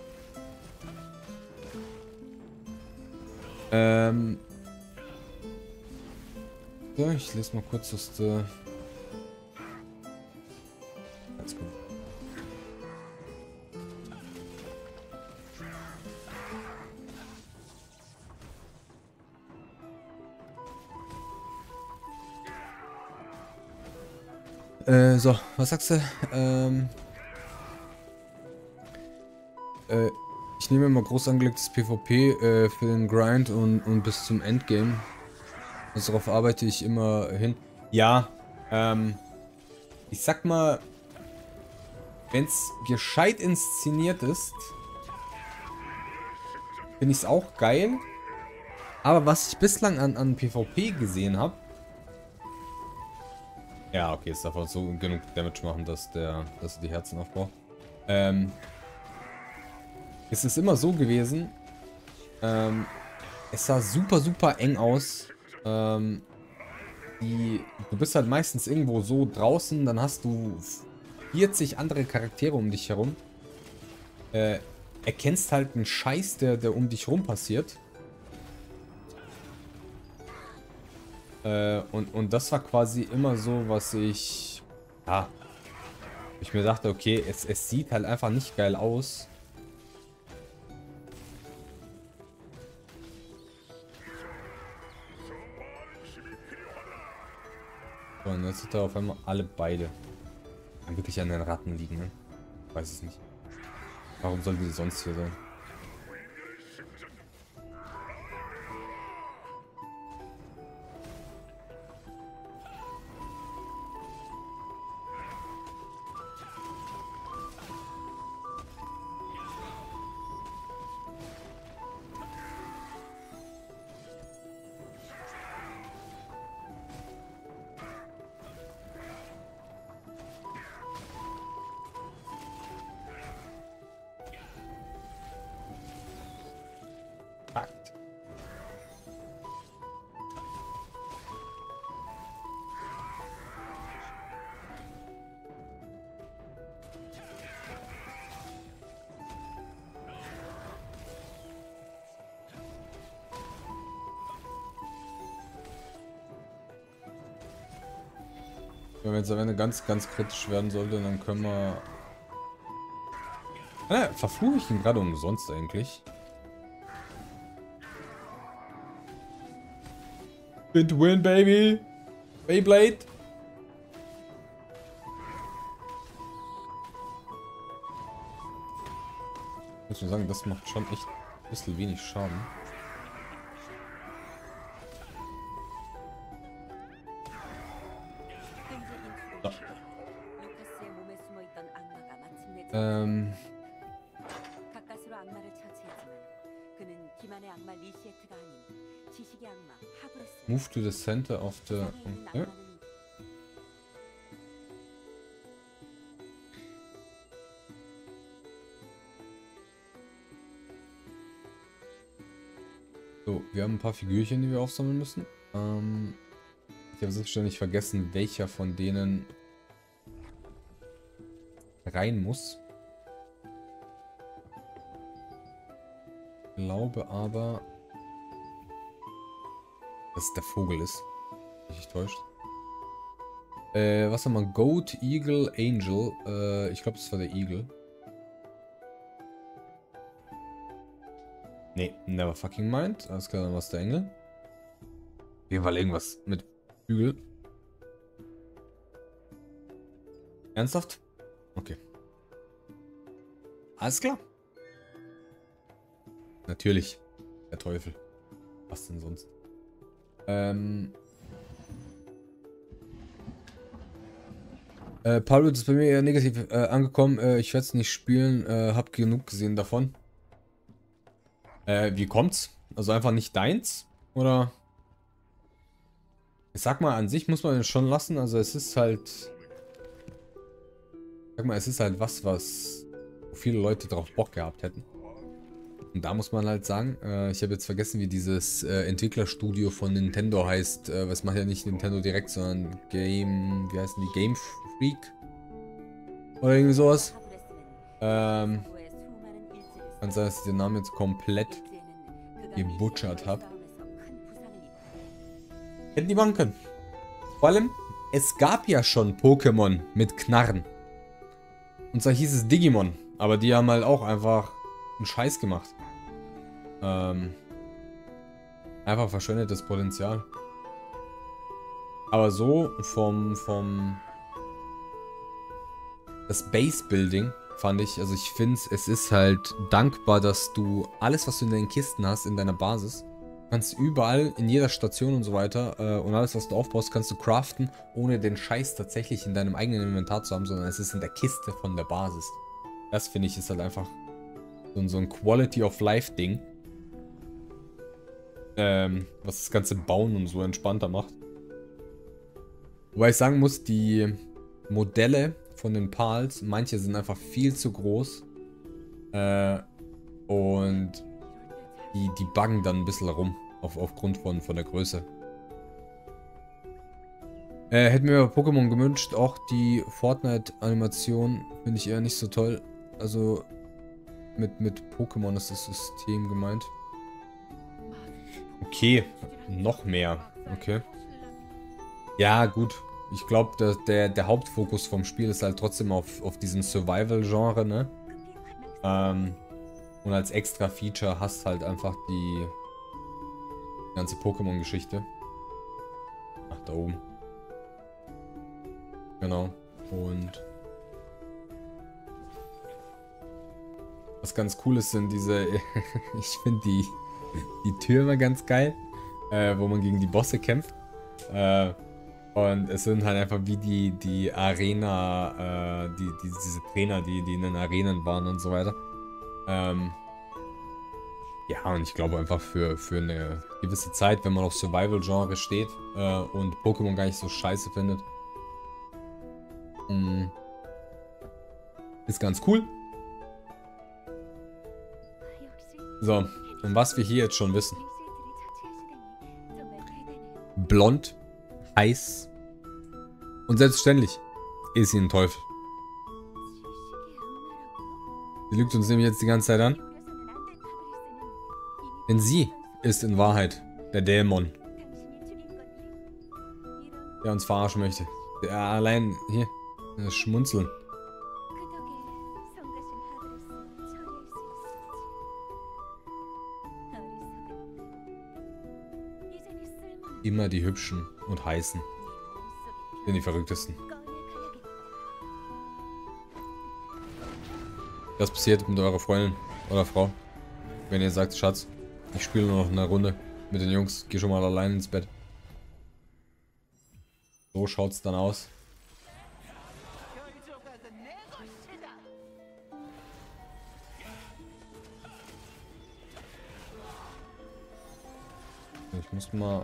A: Ähm. So, ich lese mal kurz das. Äh Ganz gut. Äh, so, was sagst du? Ähm. Äh. Ich nehme immer groß angelegtes PvP äh, für den Grind und, und bis zum Endgame. Also darauf arbeite ich immer hin. Ja, ähm, ich sag mal, wenn es gescheit inszeniert ist, finde ich es auch geil. Aber was ich bislang an, an PvP gesehen habe... Ja, okay, es darf auch so genug Damage machen, dass der, dass er die Herzen aufbraucht. Ähm... Es ist immer so gewesen, ähm, es sah super, super eng aus. Ähm, die, du bist halt meistens irgendwo so draußen, dann hast du vierzig andere Charaktere um dich herum. Äh, erkennst halt einen Scheiß, der, der um dich rum passiert. Äh, und, und das war quasi immer so, was ich... Ja, ich mir dachte, okay, es, es sieht halt einfach nicht geil aus. So, und jetzt sind da auf einmal alle beide. Kann wirklich an den Ratten liegen, ne? Ich weiß es nicht. Warum sollten sie sonst hier sein? Fakt. Wenn es am Ende ganz, ganz kritisch werden sollte, dann können wir... Ah, verfluche ich ihn gerade umsonst eigentlich? Win to win, baby! Beyblade! Ich muss nur sagen, das macht schon echt ein bisschen wenig Schaden. So. Ähm... Move to the center of the... Okay. So, wir haben ein paar Figürchen, die wir aufsammeln müssen. Ähm, ich habe selbstverständlich vergessen, welcher von denen rein muss. Ich glaube aber, dass es der Vogel ist. Wenn ich nicht täuscht. Äh, was haben wir? Goat, Eagle, Angel. Äh, ich glaube, das war der Eagle. Nee, never fucking mind. Alles klar, dann war es der Engel. Auf jeden Fall irgendwas mit Flügel. Ernsthaft? Okay. Alles klar. Natürlich. Der Teufel. Was denn sonst? Ähm. Äh, Paul ist bei mir eher negativ äh, angekommen. Äh, ich werde es nicht spielen. Äh, hab genug gesehen davon. Äh, wie kommt's? Also einfach nicht deins? Oder? Ich sag mal, an sich muss man es schon lassen. Also es ist halt... Sag mal, es ist halt was, was viele Leute drauf Bock gehabt hätten. Und da muss man halt sagen, äh, ich habe jetzt vergessen, wie dieses äh, Entwicklerstudio von Nintendo heißt. Äh, was macht ja nicht Nintendo direkt, sondern Game... Wie heißen die? Game Freak? Oder irgendwie sowas. Ähm... Kann sein, dass ich den Namen jetzt komplett gebutschert habe. Hätten die machen können. Vor allem, es gab ja schon Pokémon mit Knarren. Und zwar hieß es Digimon. Aber die haben halt auch einfach einen Scheiß gemacht. Ähm, einfach verschwendetes Potenzial. Aber so vom, vom das Base-Building fand ich, also ich finde es ist halt dankbar, dass du alles, was du in deinen Kisten hast, in deiner Basis, kannst überall, in jeder Station und so weiter, äh, und alles, was du aufbaust, kannst du craften, ohne den Scheiß tatsächlich in deinem eigenen Inventar zu haben, sondern es ist in der Kiste von der Basis. Das finde ich ist halt einfach so, so ein Quality-of-Life-Ding, ähm, was das ganze Bauen und so entspannter macht. Wobei ich sagen muss, die Modelle von den Pals, manche sind einfach viel zu groß. Äh, und die, die buggen dann ein bisschen rum. Auf, aufgrund von, von der Größe. Äh, hätten wir bei Pokémon gewünscht, auch die Fortnite-Animation finde ich eher nicht so toll. Also mit, mit Pokémon ist das System gemeint. Okay, noch mehr. Okay. Ja, gut. Ich glaube, der, der, der Hauptfokus vom Spiel ist halt trotzdem auf, auf diesem Survival-Genre, ne? Ähm, und als extra Feature hast halt einfach die ganze Pokémon-Geschichte. Ach, da oben. Genau. Und was ganz cool ist, sind diese... ich finde die, die Türme ganz geil, äh, wo man gegen die Bosse kämpft. Äh... Und es sind halt einfach wie die, die Arena, äh, die, die, diese Trainer, die, die in den Arenen waren und so weiter. Ähm, ja, und ich glaube einfach für, für eine gewisse Zeit, wenn man auf Survival-Genre steht äh, und Pokémon gar nicht so scheiße findet, mh, ist ganz cool. So, Und was wir hier jetzt schon wissen. Blond, heiß und selbstständig ist sie ein Teufel. Sie lügt uns nämlich jetzt die ganze Zeit an. Denn sie ist in Wahrheit der Dämon, der uns verarschen möchte. Der allein hier, das Schmunzeln. Immer die Hübschen und Heißen sind die Verrücktesten. Das passiert mit eurer Freundin oder Frau. Wenn ihr sagt, Schatz, ich spiele nur noch eine Runde mit den Jungs, geh schon mal allein ins Bett. So schaut's dann aus. Ich muss mal...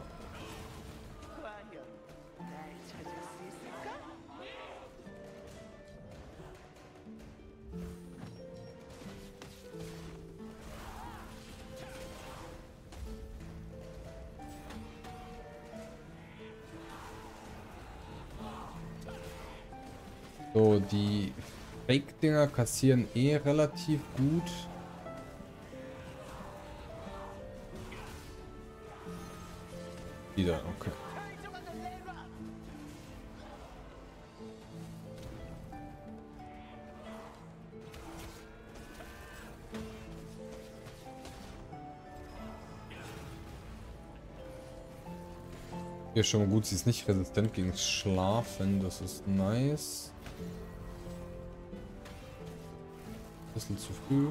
A: So, die Fake-Dinger kassieren eh relativ gut. Wieder, okay. Hier ist schon mal gut, sie ist nicht resistent gegen Schlafen, das ist nice. Ein bisschen zu früh.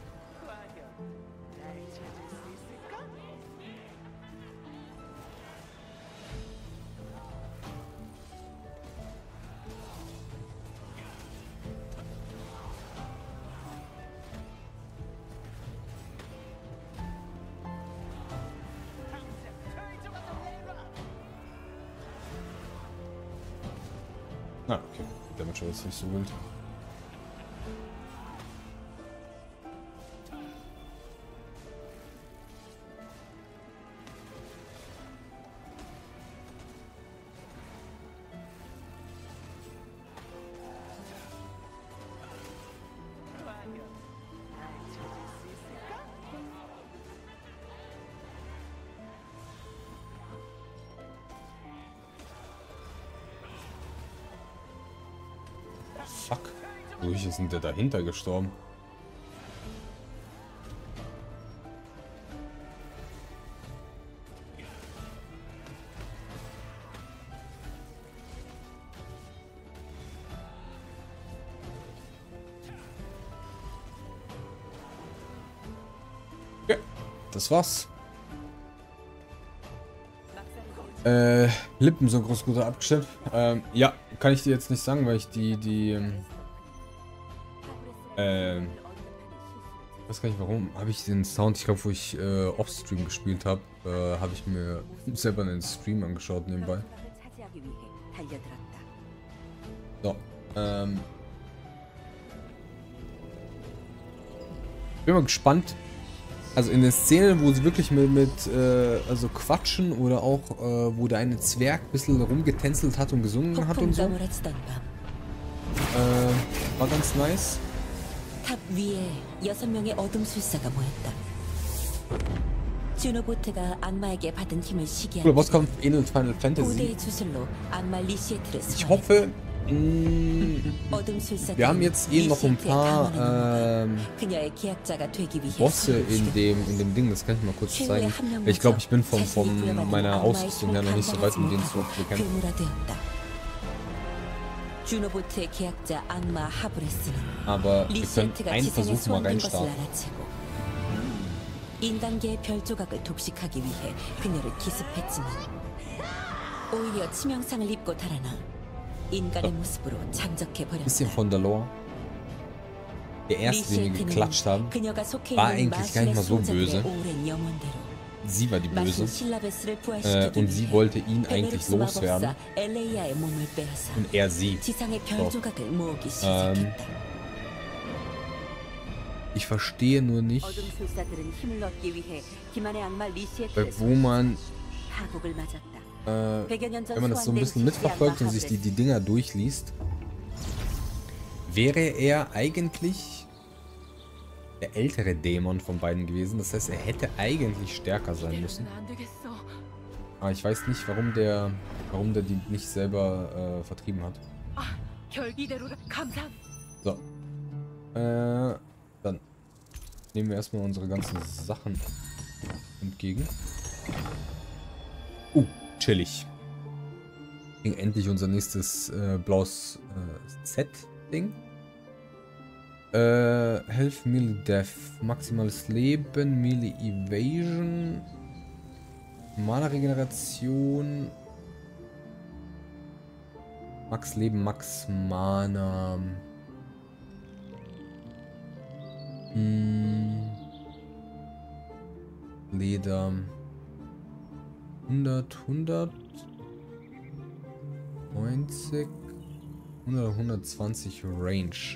A: Ah, okay. Der Damage ist nicht so wild. Fuck. Wodurch ist denn der dahinter gestorben? Ja, das war's. Äh, Lippen so groß gut abgestimmt. Ähm, ja, kann ich dir jetzt nicht sagen, weil ich die, die, ähm, ich weiß gar nicht warum, habe ich den Sound, ich glaube, wo ich äh, Offstream gespielt habe, äh, habe ich mir selber einen Stream angeschaut nebenbei. So, ähm, bin mal gespannt. Also in der Szene, wo sie wirklich mit, mit äh, also quatschen oder auch, äh, wo der eine Zwerg ein bisschen rumgetänzelt hat und gesungen hat und so. Äh, war ganz nice. Cooler Bosskampf ähnelt Final Fantasy. Ich hoffe, wir haben jetzt eh noch ein paar ähm, Bosse in dem, in dem Ding, das kann ich mal kurz zeigen. Ich glaube, ich bin von, von meiner Ausrüstung her noch nicht so weit, mit denen zu bekämpfen. Aber wir können einen Versuch mal reinstarten.
B: 인간계의 별조각을 독식하기 위해 그녀를 기습했지만 오히려 치명상을 입고 달아나 인간의 모습으로 잠적해 버렸다.
A: Bisschen von der Lore. Der erste, den wir geklatscht haben, war eigentlich gar nicht mal so böse. Sie war die Böse. Äh, und sie wollte ihn eigentlich loswerden. Und er sie. So. Ähm, Ich verstehe nur nicht,
B: 어둠술사들은 힘을 얻기 위해 기만의 악마 리시의
A: bei
B: 틀에
A: wo man,
B: 파국을 맞았다.
A: äh,
B: 백여 년 전
A: wenn man das so ein
B: 소환된
A: bisschen
B: 지시의
A: mitverfolgt
B: 악마
A: und sich die,
B: 하브레스.
A: die Dinger durchliest, wäre er eigentlich der ältere Dämon von beiden gewesen. Das heißt, er hätte eigentlich stärker sein müssen. Aber ich weiß nicht, warum der, warum der die nicht selber äh, vertrieben hat. So. Äh, dann nehmen wir erstmal unsere ganzen Sachen entgegen. Uh, chillig. Kriegen endlich unser nächstes äh, blaues äh, Set-Ding. Äh, Health, Melee, Death. Maximales Leben, Melee Evasion. Mana-Regeneration. Max Leben, Max Mana. Hm. Leder. hundert, hundert. neunzig. hundert, hundertzwanzig Range.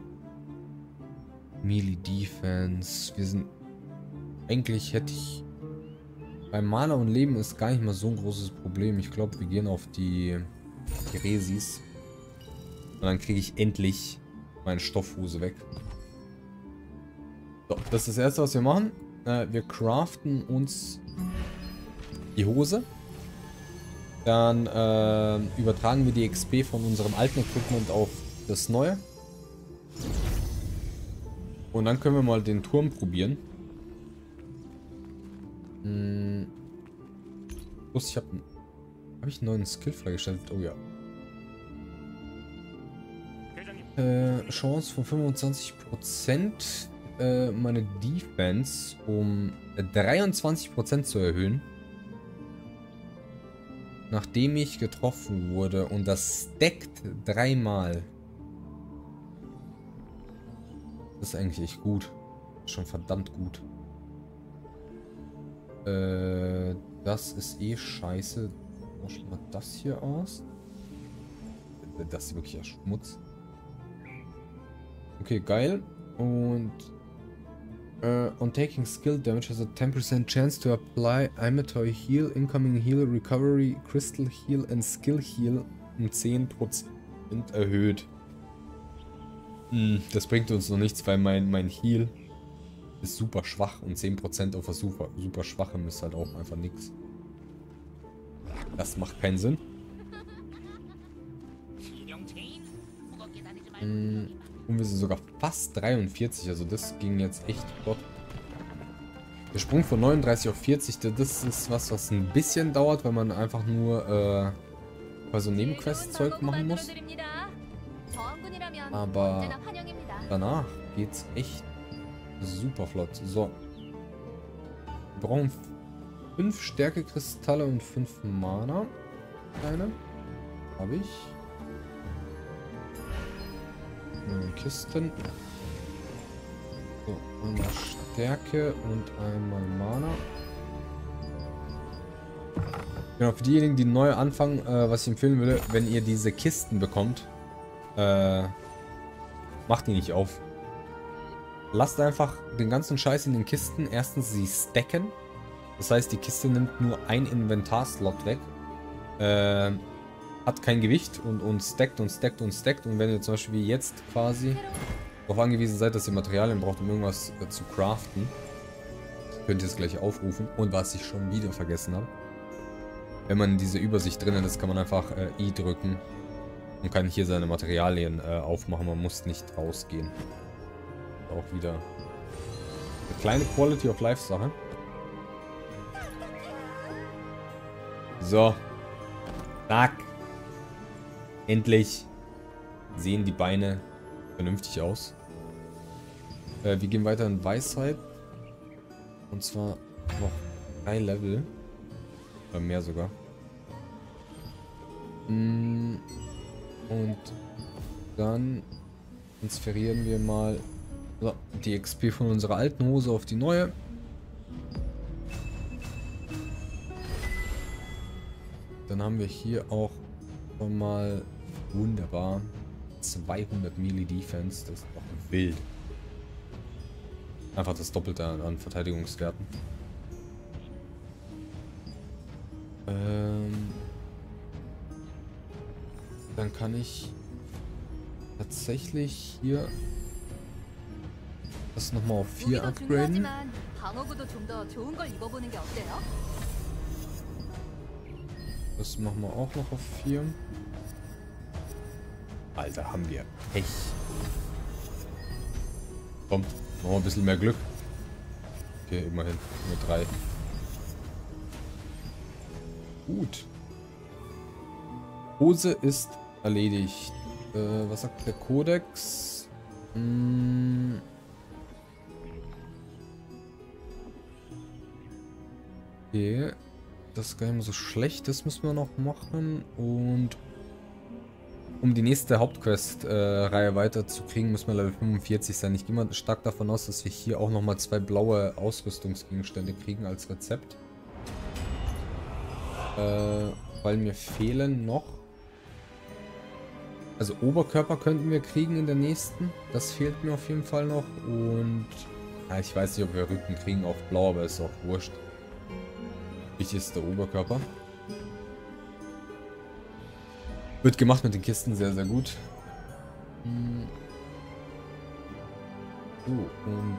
A: Melee Defense. Wir sind... Eigentlich hätte ich... Beim Mana und Leben ist gar nicht mal so ein großes Problem. Ich glaube, wir gehen auf die... die Resis. Und dann kriege ich endlich meine Stoffhose weg. So, das ist das erste, was wir machen. Äh, wir craften uns die Hose. Dann äh, übertragen wir die X P von unserem alten Equipment auf das neue. Und dann können wir mal den Turm probieren. Hm. Plus, ich habe Habe ich einen neuen Skill freigeschaltet? Oh ja. Äh, Chance von fünfundzwanzig Prozent äh, meine Defense um dreiundzwanzig Prozent zu erhöhen. Nachdem ich getroffen wurde. Und das stackt dreimal. Das ist eigentlich echt gut. Schon verdammt gut. Äh, das ist eh scheiße. Tauschen wir das hier aus. Das ist wirklich ja Schmutz. Okay, geil. Und uh, on taking skill damage has a ten percent chance to apply Amateur Heal, Incoming Heal, Recovery, Crystal Heal and Skill Heal um zehn Prozent erhöht. Hm, das bringt uns noch nichts, weil mein, mein Heal ist super schwach und zehn Prozent auf was super, super schwachem ist halt auch einfach nichts. Das macht keinen Sinn. Hm, und wir sind sogar fast dreiundvierzig, also das ging jetzt echt Gott. Der Sprung von neununddreißig auf vierzig, das ist was, was ein bisschen dauert, weil man einfach nur äh, bei so Nebenquest-Zeug machen muss. Aber danach geht's echt super flott. So. Wir brauchen fünf Stärkekristalle und fünf Mana. Kleine. Habe ich. Kisten. So, einmal Stärke und einmal Mana. Genau, für diejenigen, die neu anfangen, äh, was ich empfehlen würde, wenn ihr diese Kisten bekommt, äh, macht die nicht auf. Lasst einfach den ganzen Scheiß in den Kisten. Erstens sie stacken. Das heißt, die Kiste nimmt nur ein Inventarslot weg. Äh, hat kein Gewicht und, und stackt und stackt und stackt. Und wenn ihr zum Beispiel wie jetzt quasi darauf angewiesen seid, dass ihr Materialien braucht, um irgendwas äh, zu craften, könnt ihr es gleich aufrufen. Und was ich schon wieder vergessen habe, wenn man in dieser Übersicht drinnen ist, kann man einfach äh, I drücken und kann hier seine Materialien äh, aufmachen. Man muss nicht rausgehen. Auch wieder eine kleine Quality of Life Sache. So. Zack. Endlich sehen die Beine vernünftig aus. Äh, wir gehen weiter in Weisheit. Und zwar noch drei Level. Oder mehr sogar. Und dann transferieren wir mal so, die X P von unserer alten Hose auf die neue. Dann haben wir hier auch schon mal wunderbar zweihundert Melee Defense. Das ist doch wild. Einfach das Doppelte an, an Verteidigungswerten. Ähm, dann kann ich tatsächlich hier das nochmal auf vier upgraden. Das machen wir auch noch auf vier. Alter, haben wir Pech. Komm, machen wir ein bisschen mehr Glück. Okay, immerhin. Nur drei. Gut. Hose ist erledigt. Äh, was sagt der Kodex? Hm. Okay. Das ist gar nicht mehr so schlecht. Das müssen wir noch machen. Und um die nächste Hauptquest-Reihe äh, weiterzukriegen, müssen wir Level fünfundvierzig sein. Ich gehe mal stark davon aus, dass wir hier auch nochmal zwei blaue Ausrüstungsgegenstände kriegen als Rezept. Äh, weil mir fehlen noch... Also Oberkörper könnten wir kriegen in der nächsten. Das fehlt mir auf jeden Fall noch. Und... Ja, ich weiß nicht, ob wir Rücken kriegen auf blau, aber ist auch wurscht. Wichtig ist der Oberkörper. Wird gemacht mit den Kisten, sehr, sehr gut. So, und...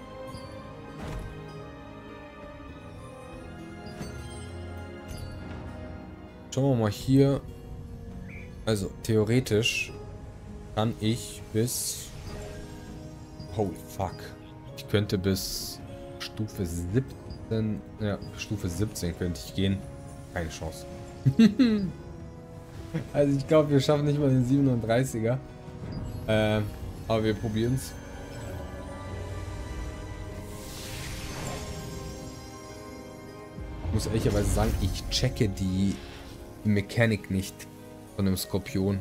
A: Schauen wir mal hier. Also, theoretisch kann ich bis... Holy fuck. Ich könnte bis Stufe siebzehn... Ja, Stufe siebzehn könnte ich gehen. Keine Chance. Also ich glaube, wir schaffen nicht mal den siebenunddreißiger. Ähm, aber wir probieren es. Ich muss ehrlicherweise sagen, ich checke die Mechanik nicht von dem Skorpion.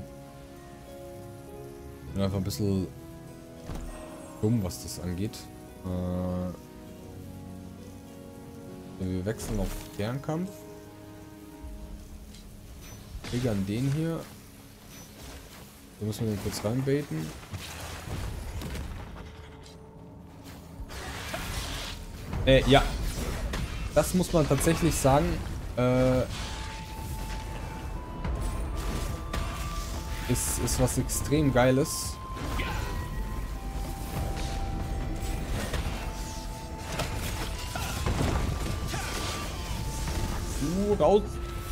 A: Bin einfach ein bisschen dumm, was das angeht. Äh, wir wechseln auf Fernkampf. Triggern den hier. Da müssen wir den kurz reinbaiten. Äh, ja. Das muss man tatsächlich sagen. Äh, ist, ist was extrem Geiles. Uh, raus.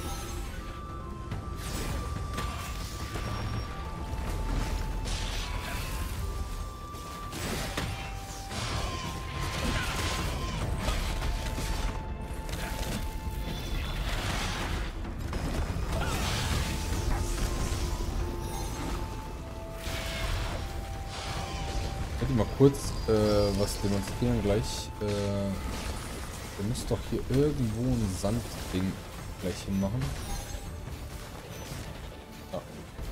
A: Mal kurz äh, was demonstrieren gleich. Äh, wir müssen doch hier irgendwo ein Sandding gleich hinmachen. Ja.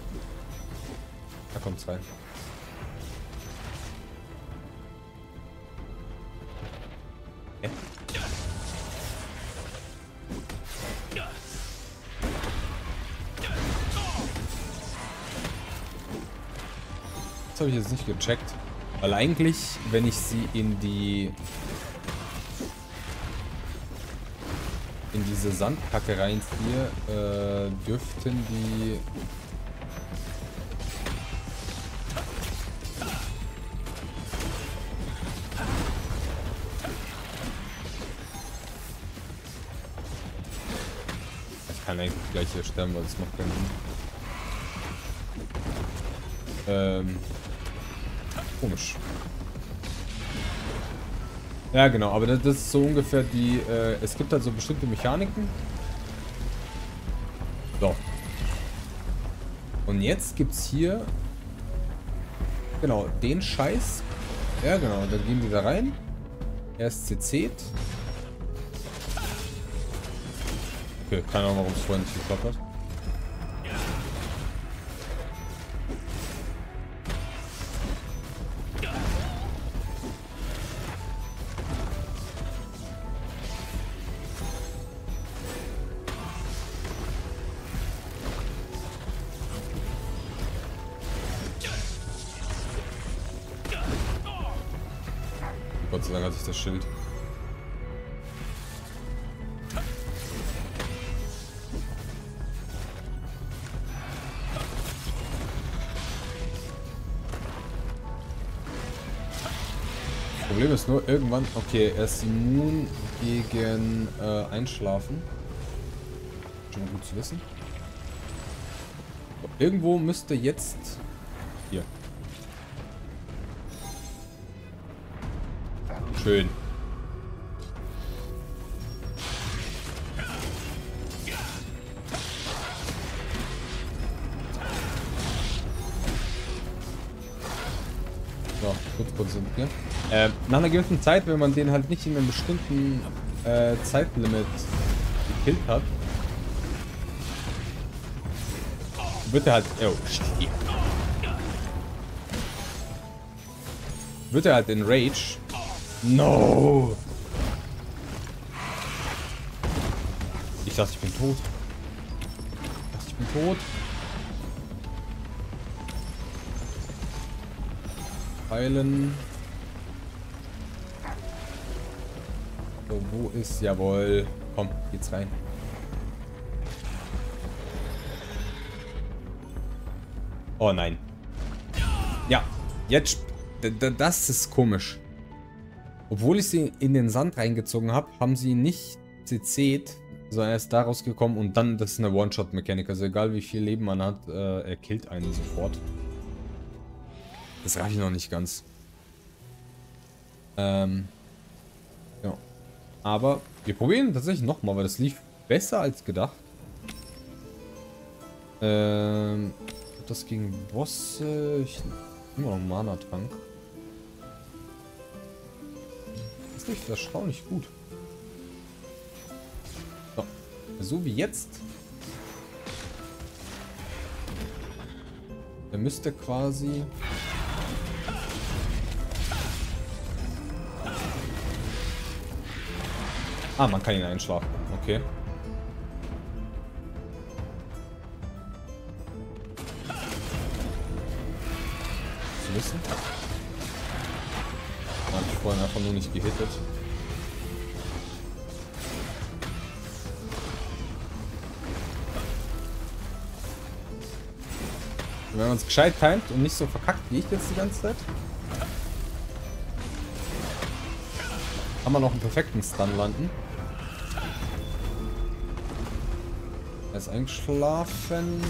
A: Da kommt's rein. Okay. Das habe ich jetzt nicht gecheckt. Weil eigentlich, wenn ich sie in die in diese Sandkacke reinziehe, äh, dürften die ich kann eigentlich gleich hier sterben, weil das macht keinen Sinn. Ähm Komisch. Ja, genau, aber das, das ist so ungefähr die, äh, es gibt halt so bestimmte Mechaniken. So. Und jetzt gibt's hier, genau, den Scheiß. Ja, genau, dann gehen die da rein. Er ist C C'd. Okay, keine Ahnung, warum es vorhin nicht geklappt hat. Gott sei Dank hatte ich das Schild. Problem ist nur irgendwann... Okay, er ist immun gegen äh, Einschlafen. Schon mal gut zu wissen. So, irgendwo müsste jetzt... Hier. Schön. So, kurz konzentrieren. Äh, nach einer gewissen Zeit, wenn man den halt nicht in einem bestimmten äh, Zeitlimit gekillt hat, wird er halt... Oh, shit. Wird er halt in Rage. No! Ich dachte, ich bin tot. Ich dachte, ich bin tot. Heilen. So, wo ist... Jawohl. Komm, geht's rein. Oh nein. Ja, jetzt... Das ist komisch. Obwohl ich sie in den Sand reingezogen habe, haben sie nicht C C'd, sondern er ist da rausgekommen und dann, das ist eine One-Shot-Mechanik. Also egal wie viel Leben man hat, äh, er killt einen sofort. Das reicht noch nicht ganz. Ähm, ja. Aber wir probieren tatsächlich nochmal, weil das lief besser als gedacht. Ähm, das gegen Bosse. Ich nehme noch einen Mana-Trank. Das lief erstaunlich gut. So. So wie jetzt. Er müsste quasi... Ah, man kann ihn einschlafen. Okay. Zu wissen. Habe ich vorhin einfach nur nicht gehittet. Wenn man es gescheit timet und nicht so verkackt wie ich jetzt die ganze Zeit, kann man noch einen perfekten Stun landen. Er ist eingeschlafen.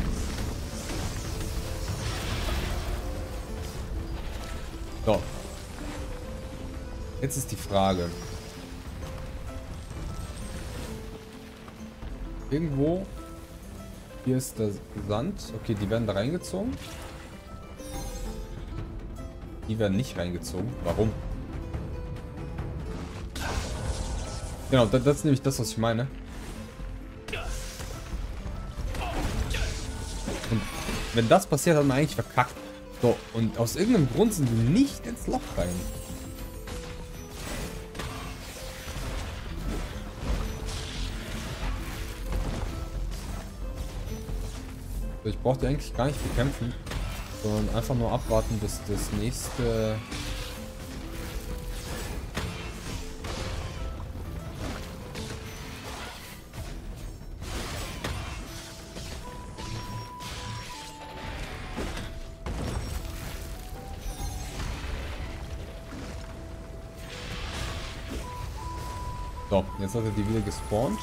A: So. Jetzt ist die Frage. Irgendwo. Hier ist der Sand. Okay, die werden da reingezogen. Die werden nicht reingezogen. Warum? Genau, das, das ist nämlich das, was ich meine. Und wenn das passiert, hat man eigentlich verkackt. So, und aus irgendeinem Grund sind die nicht ins Loch rein. So, ich brauche die eigentlich gar nicht bekämpfen, sondern einfach nur abwarten, bis das nächste... So, jetzt hat er die wieder gespawnt.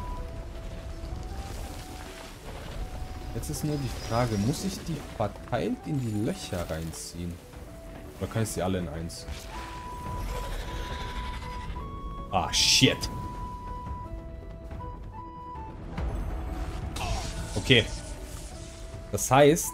A: Jetzt ist nur die Frage, muss ich die verteilt in die Löcher reinziehen? Oder kann ich sie alle in eins? Ah, shit. Okay. Das heißt...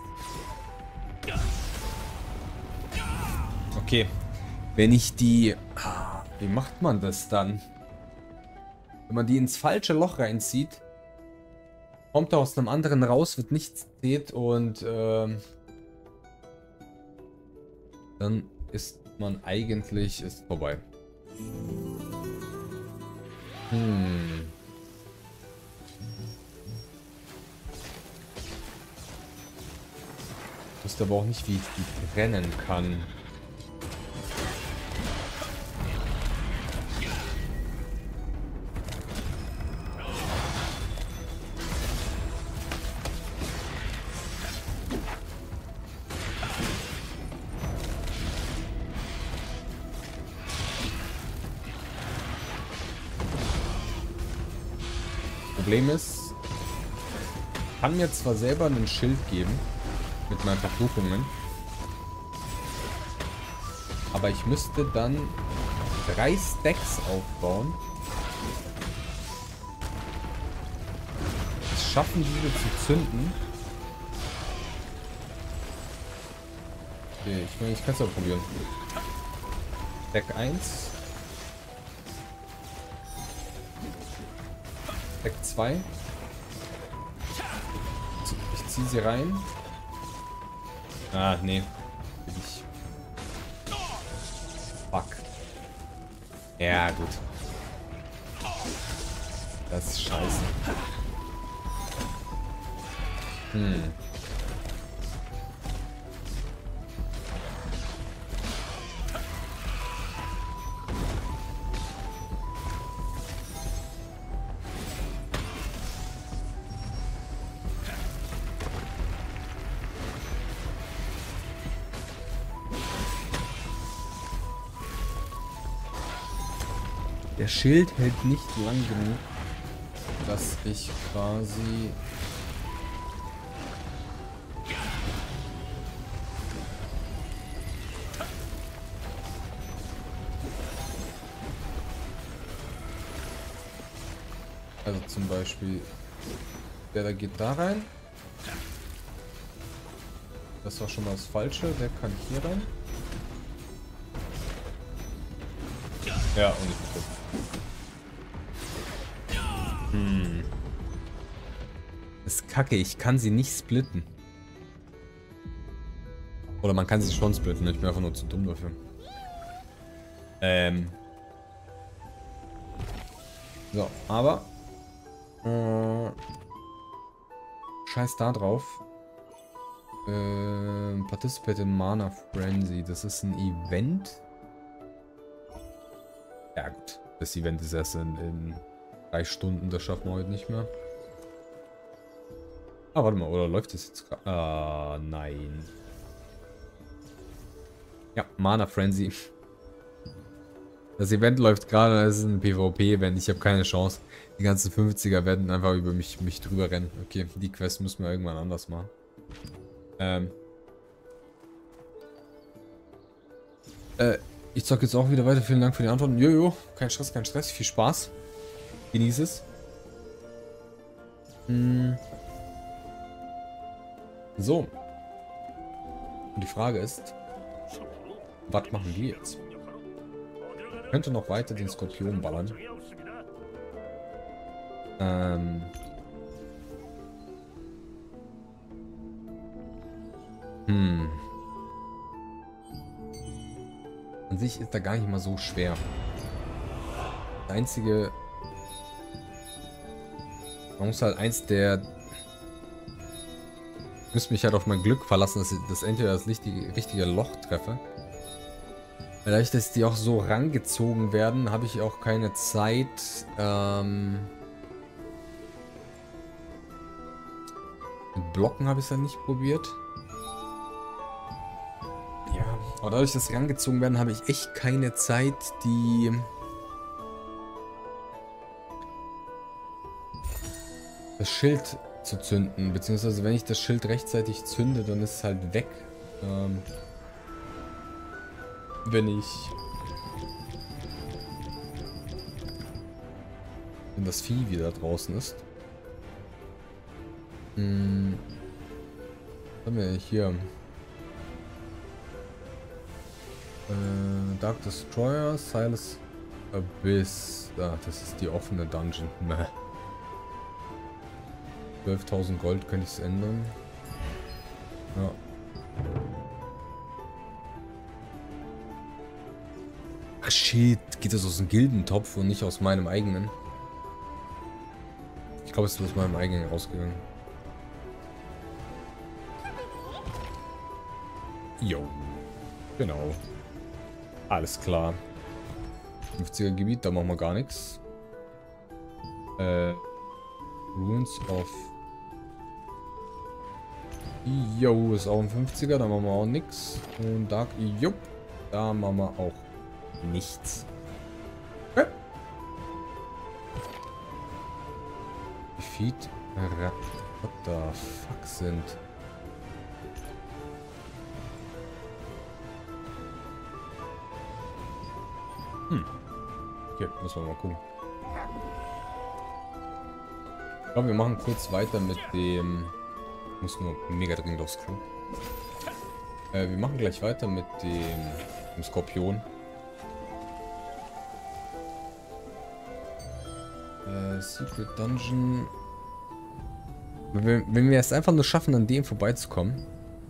A: Okay. Wenn ich die... Wie macht man das dann? Wenn man die ins falsche Loch reinzieht, kommt er aus einem anderen raus, wird nichts zählt und ähm, dann ist man eigentlich ist vorbei. Hm. Ich wusste aber auch nicht, wie ich die trennen kann. Problem ist, ich kann mir zwar selber ein Schild geben mit meinen Verfluchungen, aber ich müsste dann drei Stacks aufbauen. Es schaffen, diese zu zünden. Okay, ich meine, ich kann es ja probieren. Stack eins. Stack zwei. Ich ziehe sie rein. Ah, nee. Ich. Fuck. Ja, gut. Das ist scheiße. Hm. Der Schild hält nicht lang genug, dass ich quasi... Also zum Beispiel, der da geht da rein. Das war schon mal das Falsche, der kann hier rein. Ja, und ich bin Hm. Das ist kacke, ich kann sie nicht splitten. Oder man kann sie schon splitten, ich bin einfach nur zu dumm dafür. Ähm. So, aber... Äh, scheiß da drauf. Äh, Participate in Mana Frenzy. Das ist ein Event. Ja gut, das Event ist erst in... in Drei Stunden, das schaffen wir heute nicht mehr. Ah, warte mal, oder läuft das jetzt gerade? Ah, nein. Ja, Mana Frenzy. Das Event läuft gerade, das ist ein PvP-Event, ich habe keine Chance. Die ganzen fünfziger werden einfach über mich, mich drüber rennen. Okay, die Quest müssen wir irgendwann anders machen. Ähm. Äh, ich zock jetzt auch wieder weiter. Vielen Dank für die Antworten. Jojo, kein Stress, kein Stress, viel Spaß. Genieß es. Hm. So. Und die Frage ist, was machen wir jetzt? Ich könnte noch weiter den Skorpion ballern. Ähm. Hm. An sich ist da gar nicht mal so schwer. Das einzige... Man muss halt eins der... Ich müsste mich halt auf mein Glück verlassen, dass ich das entweder das richtige, richtige Loch treffe. Vielleicht, dass die auch so rangezogen werden, habe ich auch keine Zeit. Ähm Mit Blocken habe ich es dann nicht probiert. Ja, aber dadurch, dass sie rangezogen werden, habe ich echt keine Zeit, die... das Schild zu zünden, beziehungsweise wenn ich das Schild rechtzeitig zünde, dann ist es halt weg. Ähm, wenn ich... wenn das Vieh wieder draußen ist. Hm. Was haben wir hier? Äh, Dark Destroyer, Silas Abyss. Ah, das ist die offene Dungeon. zwölftausend Gold könnte ich es ändern. Ja. Ach shit, geht das aus dem Gildentopf und nicht aus meinem eigenen? Ich glaube, es ist aus meinem eigenen rausgegangen. Jo. Genau. Alles klar. fünfziger Gebiet, da machen wir gar nichts. Äh. Ruins of... Jo, ist auch ein fünfziger, da machen wir auch nichts. Und Dark, jupp, da machen wir auch nichts. Okay. Wie Cheat. What the fuck sind? Hm. Okay, müssen wir mal gucken. Ich glaube, wir machen kurz weiter mit dem... Ich muss nur mega dringend aufs Klo. Äh, wir machen gleich weiter mit dem, dem Skorpion. Äh, Secret Dungeon. Wenn wir, wenn wir es einfach nur schaffen, an dem vorbeizukommen,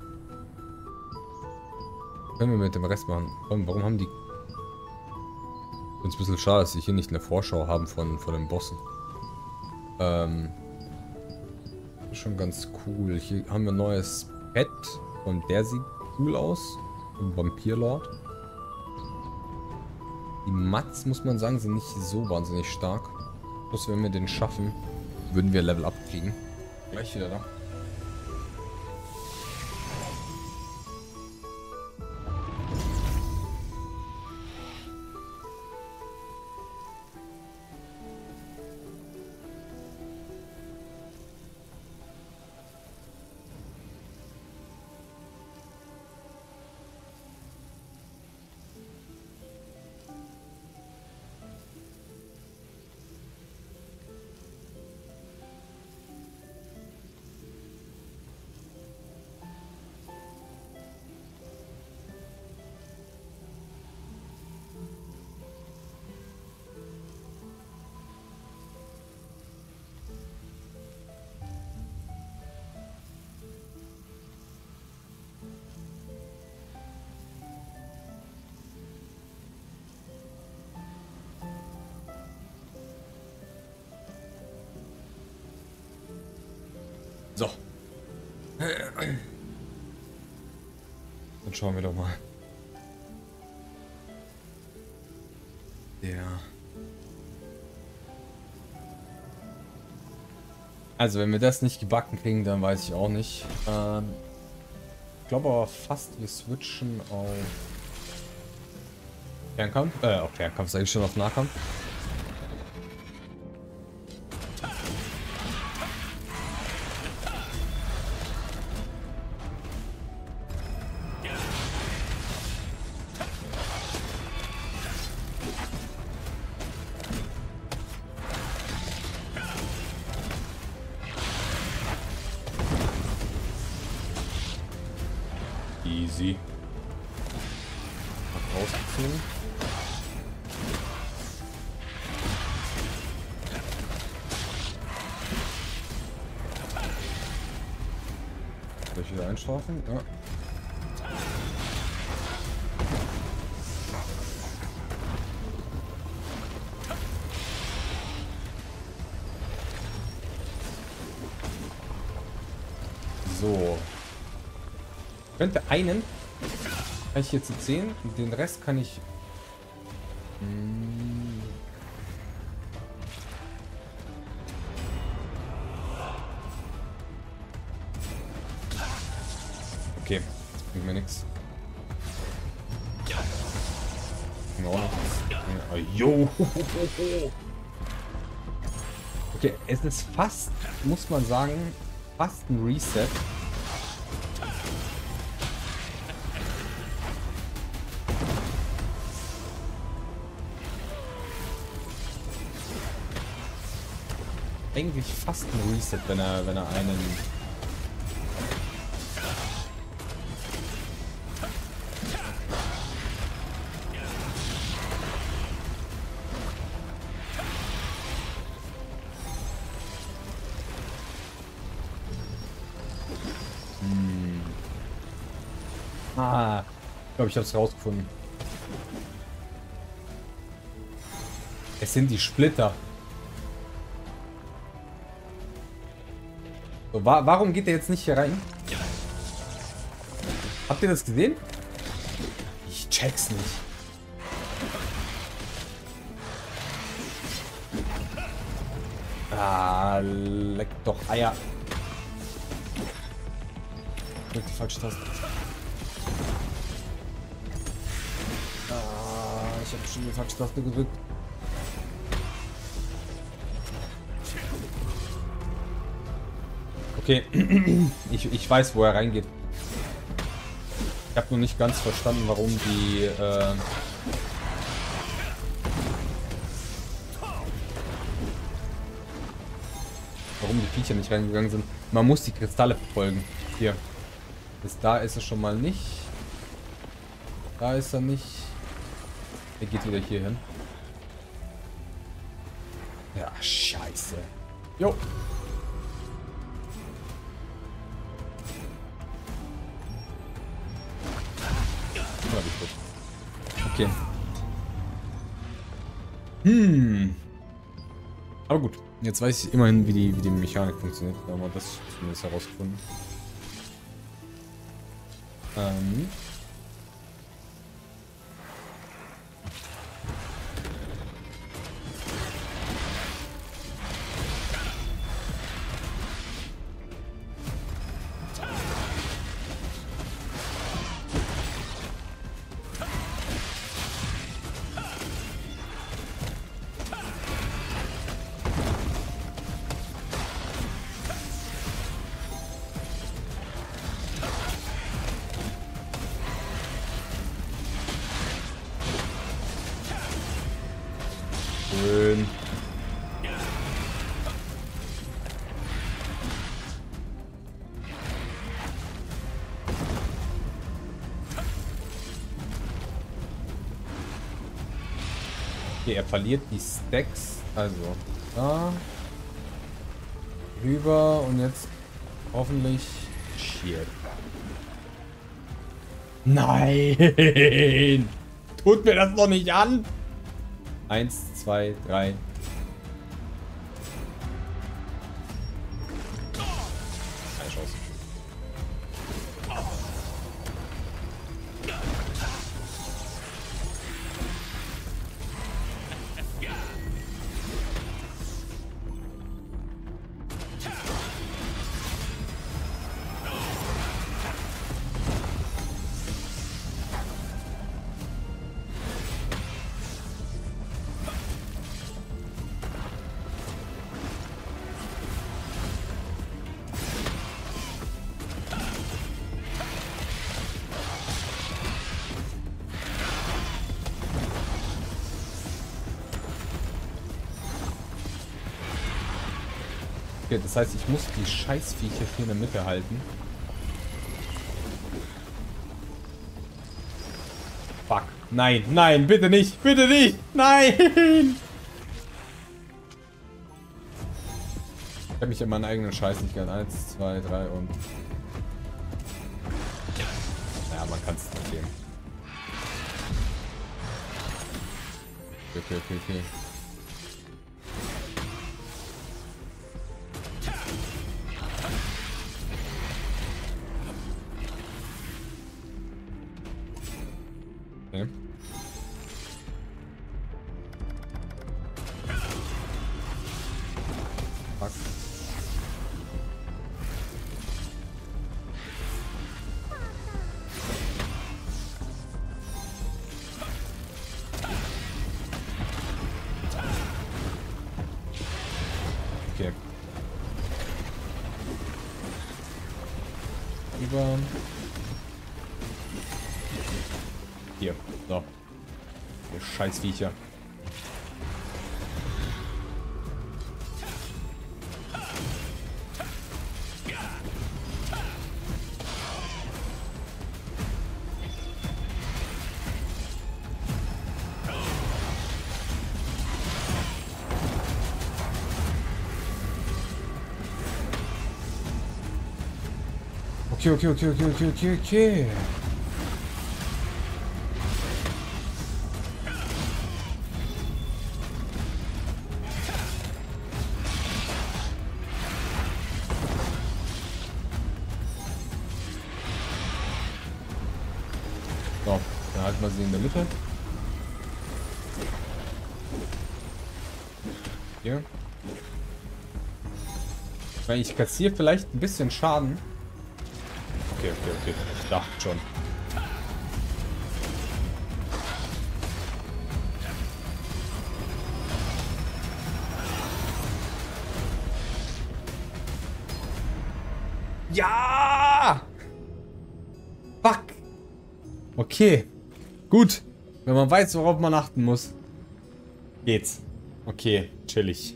A: können wir mit dem Rest machen. Warum haben die... Ich finde es ein bisschen schade, dass sie hier nicht eine Vorschau haben von, von den Bossen. Ähm... Ist schon ganz cool. Hier haben wir ein neues Pet. Und der sieht cool aus. Ein Vampirlord. Die Mats, muss man sagen, sind nicht so wahnsinnig stark. Bloß wenn wir den schaffen, würden wir Level up kriegen. Gleich wieder da. So. Dann schauen wir doch mal. Ja. Also wenn wir das nicht gebacken kriegen, dann weiß ich auch nicht. Ähm, ich glaube aber fast, wir switchen auf Fernkampf. Äh, auf Fernkampf, sage ich schon, auf Nahkampf. Easy. Hab rausgezogen. Soll ich wieder einschlafen? Ja. So. Könnte einen kann ich hier zu zehn und den Rest kann ich hm, okay, das bringt mir nichts. Jo. Okay, es ist fast, muss man sagen, fast ein Reset. Eigentlich fast ein Reset, wenn er, wenn er einen... Hm. Ah, ich glaube, ich habe es rausgefunden. Es sind die Splitter. So, wa warum geht der jetzt nicht hier rein? Habt ihr das gesehen? Ich check's nicht. Ah, leck doch Eier. Ich drück die falsche Taste. Ah, ich habe schon die falsche Taste gedrückt. Okay, ich, ich weiß, wo er reingeht. Ich habe nur nicht ganz verstanden, warum die... Äh warum die Viecher nicht reingegangen sind. Man muss die Kristalle verfolgen. Hier. Bis da ist es schon mal nicht. Da ist er nicht. Er geht wieder hier hin. Ja, scheiße. Jo. Okay. Hm. Aber gut. Jetzt weiß ich immerhin, wie die, wie die Mechanik funktioniert. Da haben wir das zumindest herausgefunden. Ähm. Schön. Okay, er verliert die Stacks. Also, da. Rüber und jetzt hoffentlich Shit. Nein! Tut mir das doch nicht an! Eins, zwei, drei. Keine Chance. Okay, das heißt, ich muss die Scheißviecher hier in der Mitte halten. Fuck. Nein, nein, bitte nicht, bitte nicht, nein! Ich habe mich an meinen eigenen Scheiß nicht gern. Eins, zwei, drei und... Naja, man kann es nicht gehen. Okay, okay, okay. Okay. Fuck. Okay. Über. Hier, so. Ihr Scheißviecher. Okay, okay, okay, okay, okay, okay, okay. So, dann halten wir sie in der Mitte. Hier. Weil ich kassiere vielleicht ein bisschen Schaden. Okay, okay, okay. Ich dachte schon. Ja! Fuck! Okay. Gut. Wenn man weiß, worauf man achten muss. Geht's. Okay, chillig.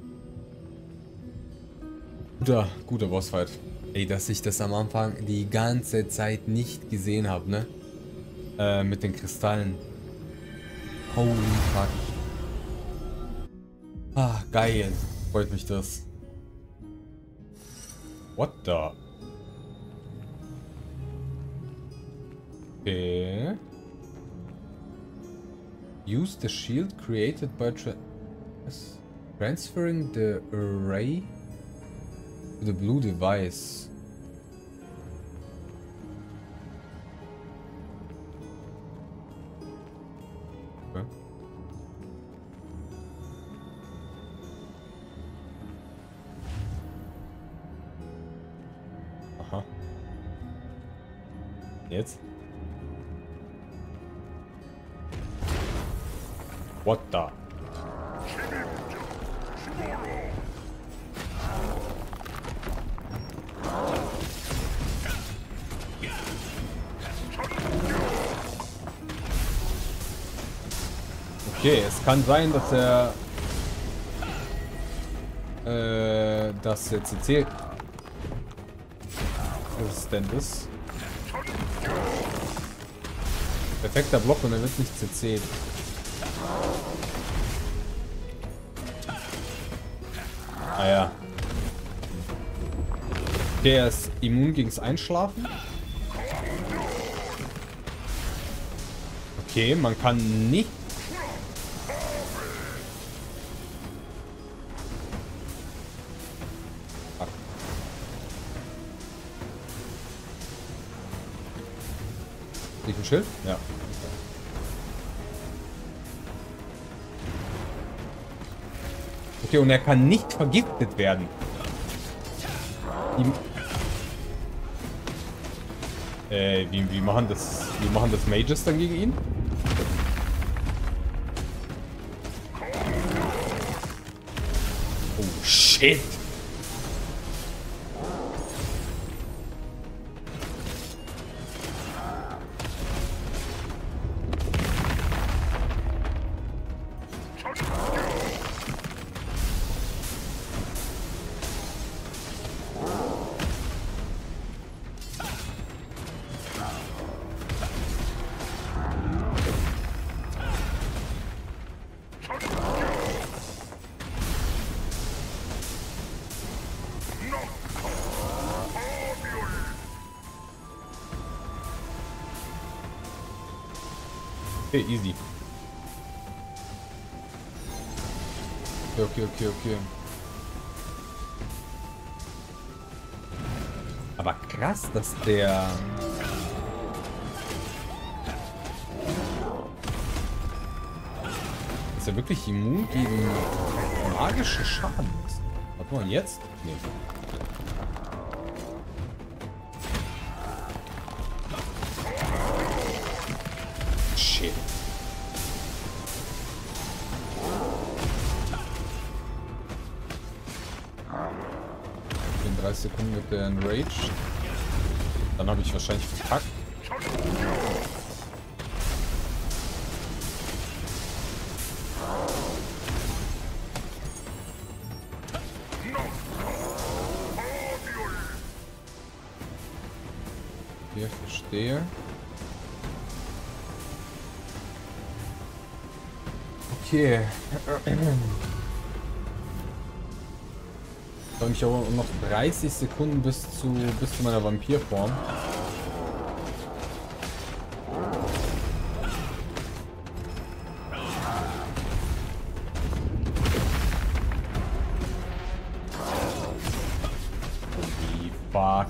A: Guter, guter Bossfight. Ey, dass ich das am Anfang die ganze Zeit nicht gesehen habe, ne? Äh, mit den Kristallen. Holy fuck. Ah, geil. Freut mich das. What the? Okay. Use the shield created by tra transferring the array to the blue device. Okay. Aha. Jetzt? What the? Okay, es kann sein, dass er äh, dass er C C resistent ist. Perfekter Block und er wird nicht C C. Ah ja. Okay, er ist immun gegens Einschlafen. Okay, man kann nicht... Fuck. Liegt ein Schild? Ja. Okay, und er kann nicht vergiftet werden. Die, äh, wie, wie machen das, wie machen das Mages dann gegen ihn? Oh, shit. Okay, easy. Okay, okay, okay, okay. Aber krass, dass der... Dass er wirklich immun gegen magische Schaden ist. Warte mal, jetzt? Nee. Shit. In dreißig Sekunden wird der enraged. Dann habe ich wahrscheinlich verkackt. Okay, verstehe. Okay. Ich habe mich aber noch dreißig Sekunden bis zu bis zu meiner Vampirform. Holy fuck.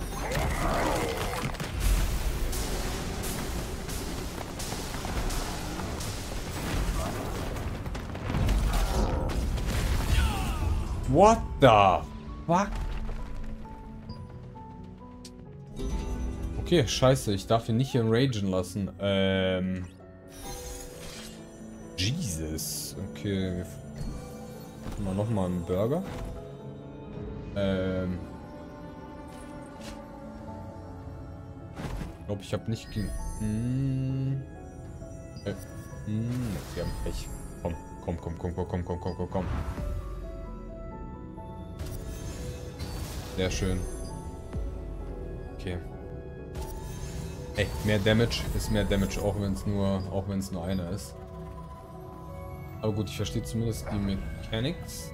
A: What the fuck? Okay, scheiße, ich darf ihn nicht enragen lassen. Ähm. Jesus. Okay, wir machen wir nochmal einen Burger. Ähm. glaube, ich habe nicht... Hm. Äh. Hm. Wir haben Pech. Komm, komm, komm, komm, komm, komm, komm, komm, komm, komm. Sehr schön. Okay. Ey, mehr Damage ist mehr Damage, auch wenn es nur, auch wenn es nur einer ist. Aber gut, ich verstehe zumindest die Mechanics.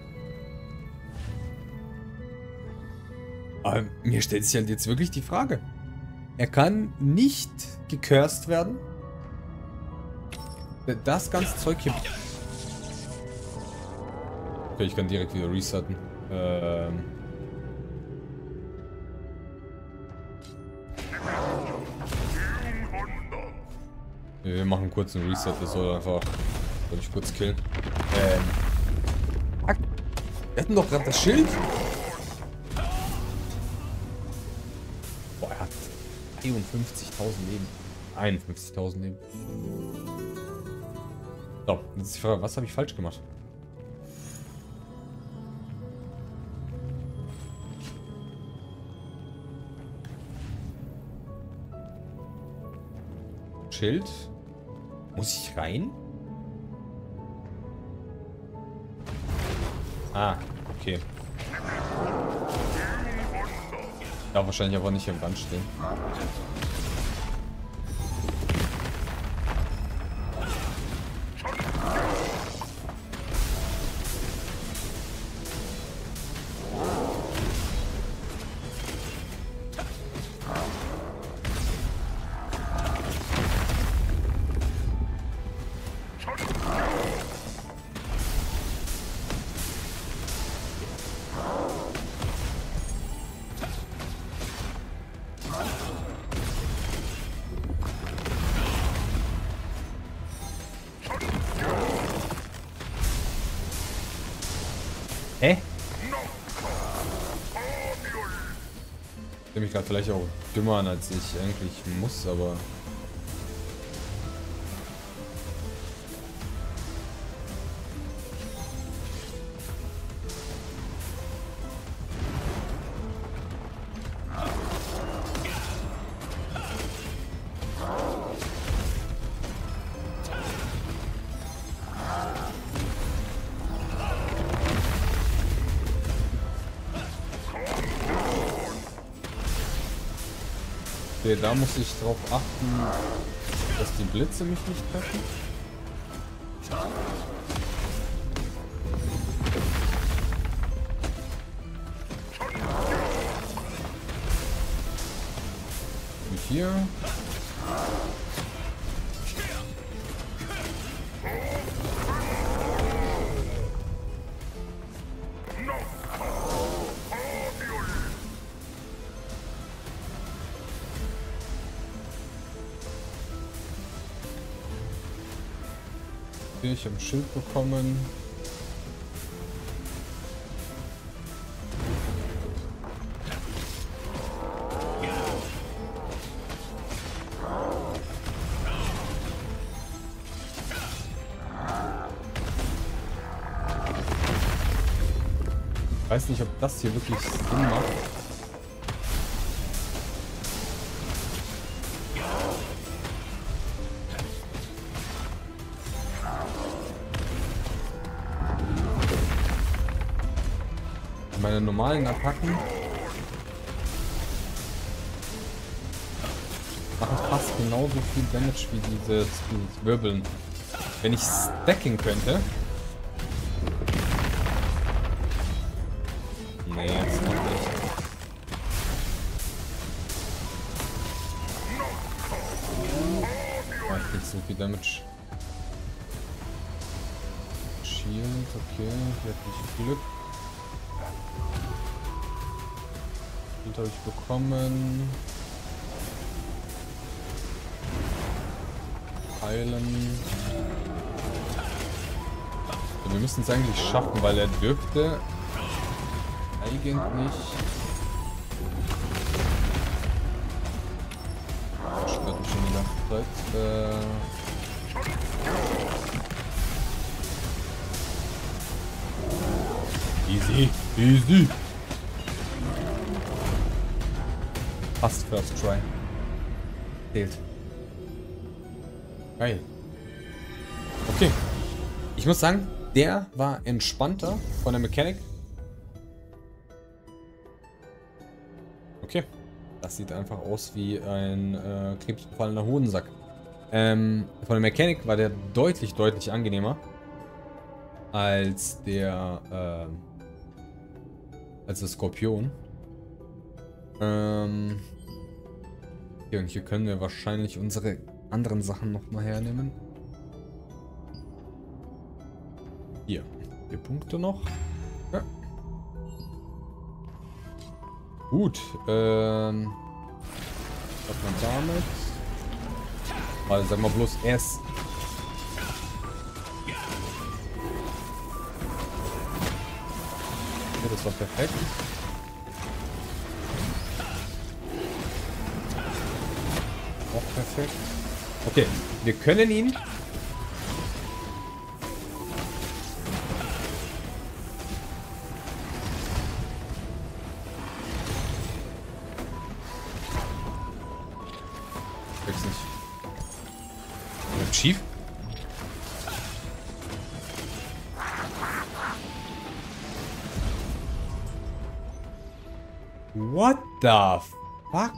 A: Aber mir stellt sich halt jetzt wirklich die Frage. Er kann nicht gecursed werden. Das ganze Zeug hier... Okay, ich kann direkt wieder resetten. Ähm... Wir machen kurz einen Reset, das soll einfach... Soll ich kurz killen? Ähm... Fuck. Wir hatten doch gerade das Schild! Boah, er hat einundfünfzigtausend Leben. einundfünfzigtausend Leben. So, jetzt ist die Frage, was habe ich falsch gemacht? Schild. Muss ich rein? Ah, okay. Darf wahrscheinlich aber nicht im Rand stehen. Hä? Ich nehme mich gerade vielleicht auch dümmer an, als ich eigentlich muss, aber... Okay, da muss ich drauf achten, dass die Blitze mich nicht treffen. Und hier. Ich habe ein Schild bekommen. Ich weiß nicht, ob das hier wirklich Sinn macht. Meine normalen Attacken machen fast genauso viel Damage wie dieses, dieses Wirbeln. Wenn ich stacken könnte. Nee, jetzt noch nicht. Ja, ich krieg so viel Damage. Shield, okay, hier hatte ich Glück. Habe ich bekommen. Heilen. So, wir müssen es eigentlich schaffen, weil er dürfte eigentlich. Das stört mich schon die ganze Zeit. Äh easy, easy. Fast first try. Zählt. Geil. Okay. Ich muss sagen, der war entspannter von der Mechanik. Okay. Das sieht einfach aus wie ein äh, krebsbefallener Hodensack. Ähm, von der Mechanik war der deutlich, deutlich angenehmer als der, äh, als der Skorpion. Ähm, hier, und hier können wir wahrscheinlich unsere anderen Sachen nochmal hernehmen. Hier. Vier Punkte noch. Ja. Gut. Ähm. Was man damit? Also sagen wir bloß erst. Okay, das war perfekt. Auch perfekt. Okay, wir können ihn. Krieg's nicht. Schief. What the fuck?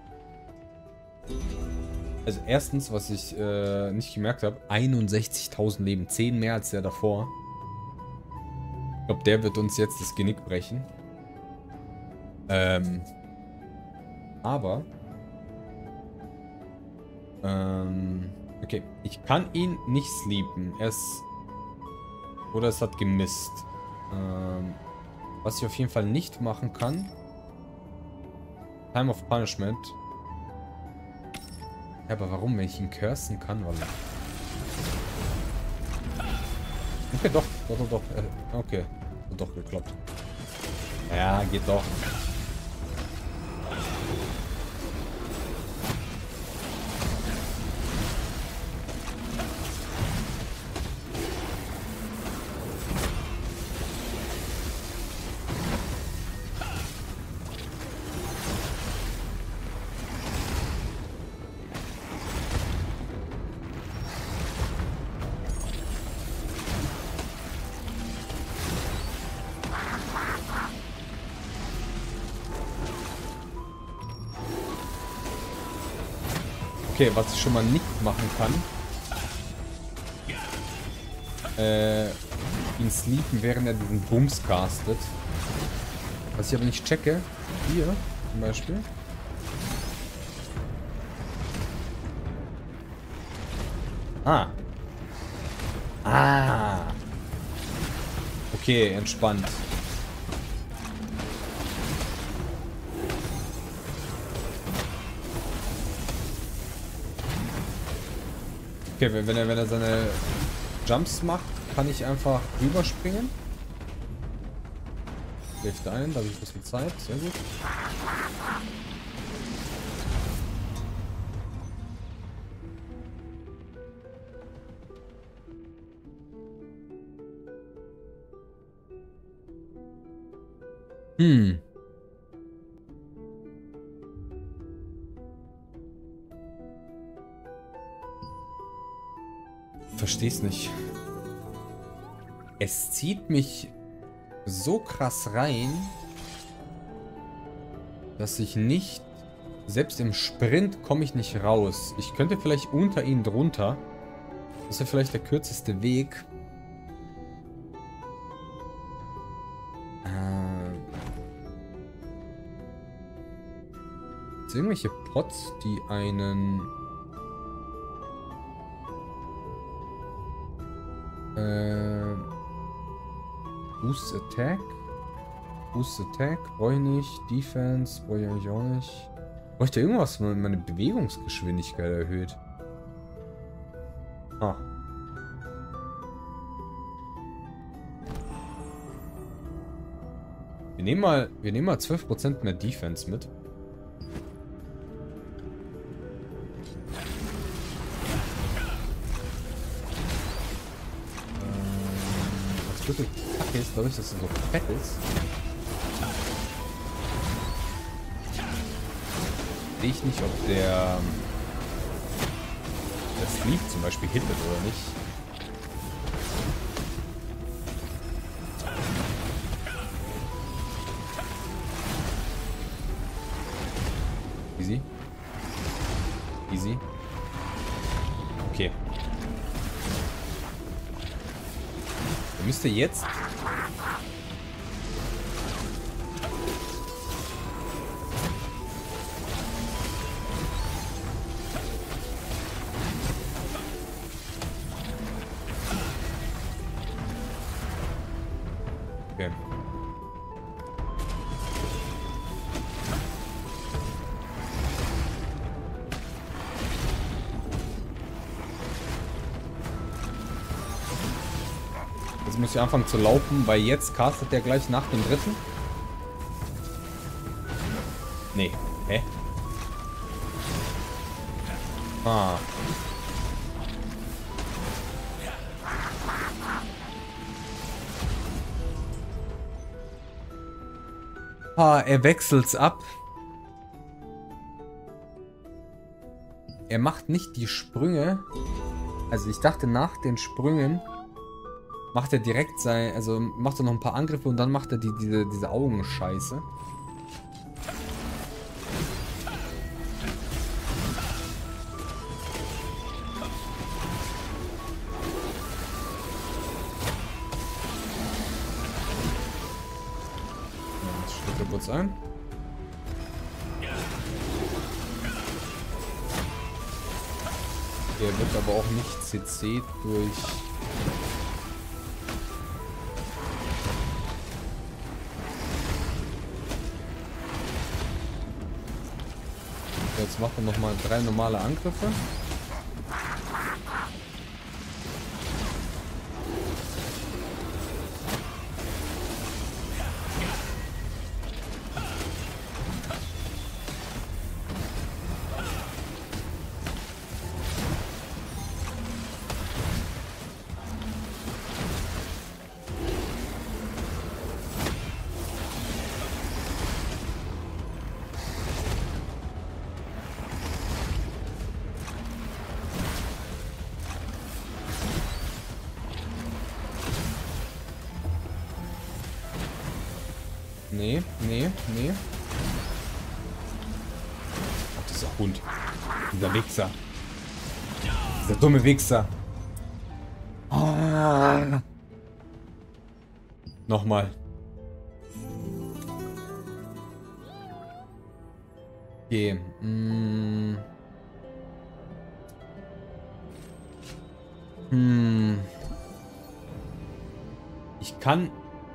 A: Also erstens, was ich äh, nicht gemerkt habe, einundsechzigtausend Leben, zehn mehr als der davor. Ich glaube, der wird uns jetzt das Genick brechen. Ähm, aber ähm, okay, ich kann ihn nicht sleepen. Er ist, oder es hat gemisst. Ähm, was ich auf jeden Fall nicht machen kann. Time of Punishment. Ja, aber warum? Wenn ich ihn cursen kann, weil... Okay, doch. Doch, doch, doch. Okay. Hat doch geklappt. Ja, geht doch. Okay, was ich schon mal nicht machen kann. Äh, ihn sleepen, während er diesen Bums castet. Was ich aber nicht checke. Hier zum Beispiel. Ah. Ah. Okay, entspannt. Okay, wenn er, wenn er seine Jumps macht, kann ich einfach rüberspringen. Schläft ein, da habe ich ein bisschen Zeit. Sehr gut. Hm. Versteh's nicht. Es zieht mich so krass rein, dass ich nicht... Selbst im Sprint komme ich nicht raus. Ich könnte vielleicht unter ihn drunter. Das wäre vielleicht der kürzeste Weg. Äh... Gibt es irgendwelche Pots, die einen... Äh, Boost Attack. Boost Attack brauche ich nicht. Defense brauche ich eigentlich auch nicht. Brauche ich da irgendwas, was meine Bewegungsgeschwindigkeit erhöht? Ah. Wir nehmen mal, wir nehmen mal zwölf Prozent mehr Defense mit. Wirklich kacke ist, glaube ich, dass er so fett ist. Sehe ich nicht, ob der der Sleeve zum Beispiel hittet oder nicht. Easy. Easy. Okay. Er müsste jetzt... Okay. Jetzt muss ich anfangen zu laufen, weil jetzt castet der gleich nach dem dritten. Nee. Hä? Ah. Ah, er wechselt's ab. Er macht nicht die Sprünge. Also ich dachte, nach den Sprüngen macht er direkt sein, also macht er noch ein paar Angriffe und dann macht er die, diese, diese Augenscheiße. Ja, jetzt schlägt er kurz ein. Der wird aber auch nicht C C durch... Jetzt macht er nochmal drei normale Angriffe. Nee, nee, nee. Ach, dieser Hund. Dieser Wichser. Dieser dumme Wichser. Ah. Nochmal. Okay. Hm. Hm. Ich kann...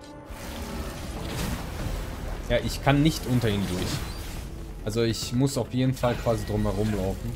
A: Ja, ich kann nicht unter ihn durch. Also ich muss auf jeden Fall quasi drum herum laufen.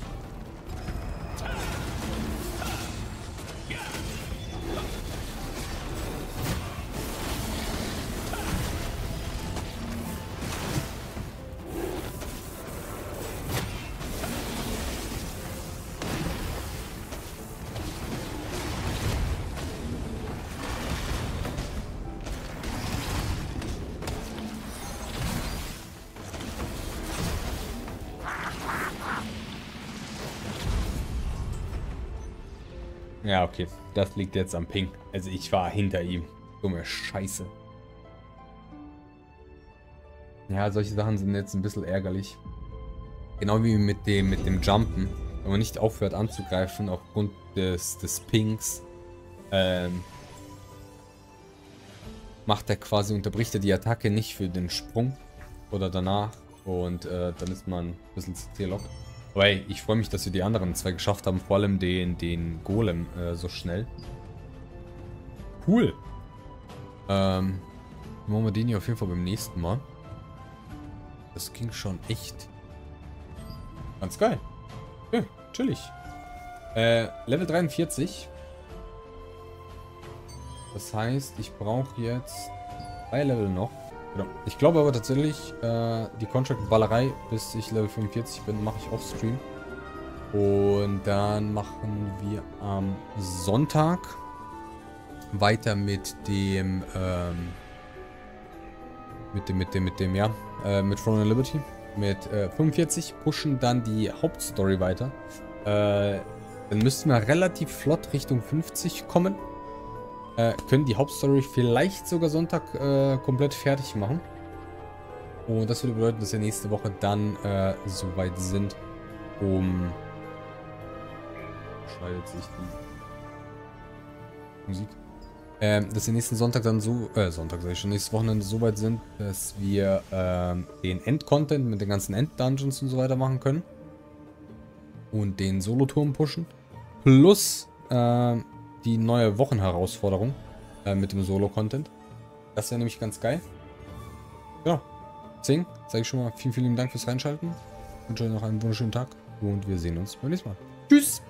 A: Ja, okay. Das liegt jetzt am Ping. Also ich war hinter ihm. Dumme Scheiße. Ja, solche Sachen sind jetzt ein bisschen ärgerlich. Genau wie mit dem, mit dem Jumpen. Wenn man nicht aufhört anzugreifen aufgrund des, des Pings, ähm, macht er quasi, unterbricht er die Attacke nicht für den Sprung oder danach. Und äh, dann ist man ein bisschen C C-Lock. Weil ich freue mich, dass wir die anderen zwei geschafft haben. Vor allem den, den Golem äh, so schnell. Cool. Ähm, machen wir den hier auf jeden Fall beim nächsten Mal. Das ging schon echt ganz geil. Okay, chillig. Äh, Level dreiundvierzig. Das heißt, ich brauche jetzt drei Level noch. Genau. Ich glaube aber tatsächlich, äh, die Contract-Ballerei, bis ich Level fünfundvierzig bin, mache ich auf Stream. Und dann machen wir am Sonntag weiter mit dem, ähm, mit dem, mit dem, mit dem, ja, äh, mit Throne of Liberty. Mit äh, fünfundvierzig pushen dann die Hauptstory weiter. Äh, Dann müssten wir relativ flott Richtung fünfzig kommen. Äh, können die Hauptstory vielleicht sogar Sonntag äh, komplett fertig machen. Und das würde bedeuten, dass wir nächste Woche dann äh, soweit sind, um... Schneidet sich die Musik. Ähm, dass wir nächsten Sonntag dann so... Äh, Sonntag sag ich schon, nächstes Wochenende so weit sind, dass wir ähm, den End-Content mit den ganzen End-Dungeons und so weiter machen können. Und den Solo-Turm pushen. Plus äh, die neue Wochenherausforderung äh, mit dem Solo-Content. Das wäre nämlich ganz geil. Ja. Deswegen sage ich schon mal vielen, vielen Dank fürs Reinschalten. Ich wünsche euch noch einen wunderschönen Tag und wir sehen uns beim nächsten Mal. Tschüss!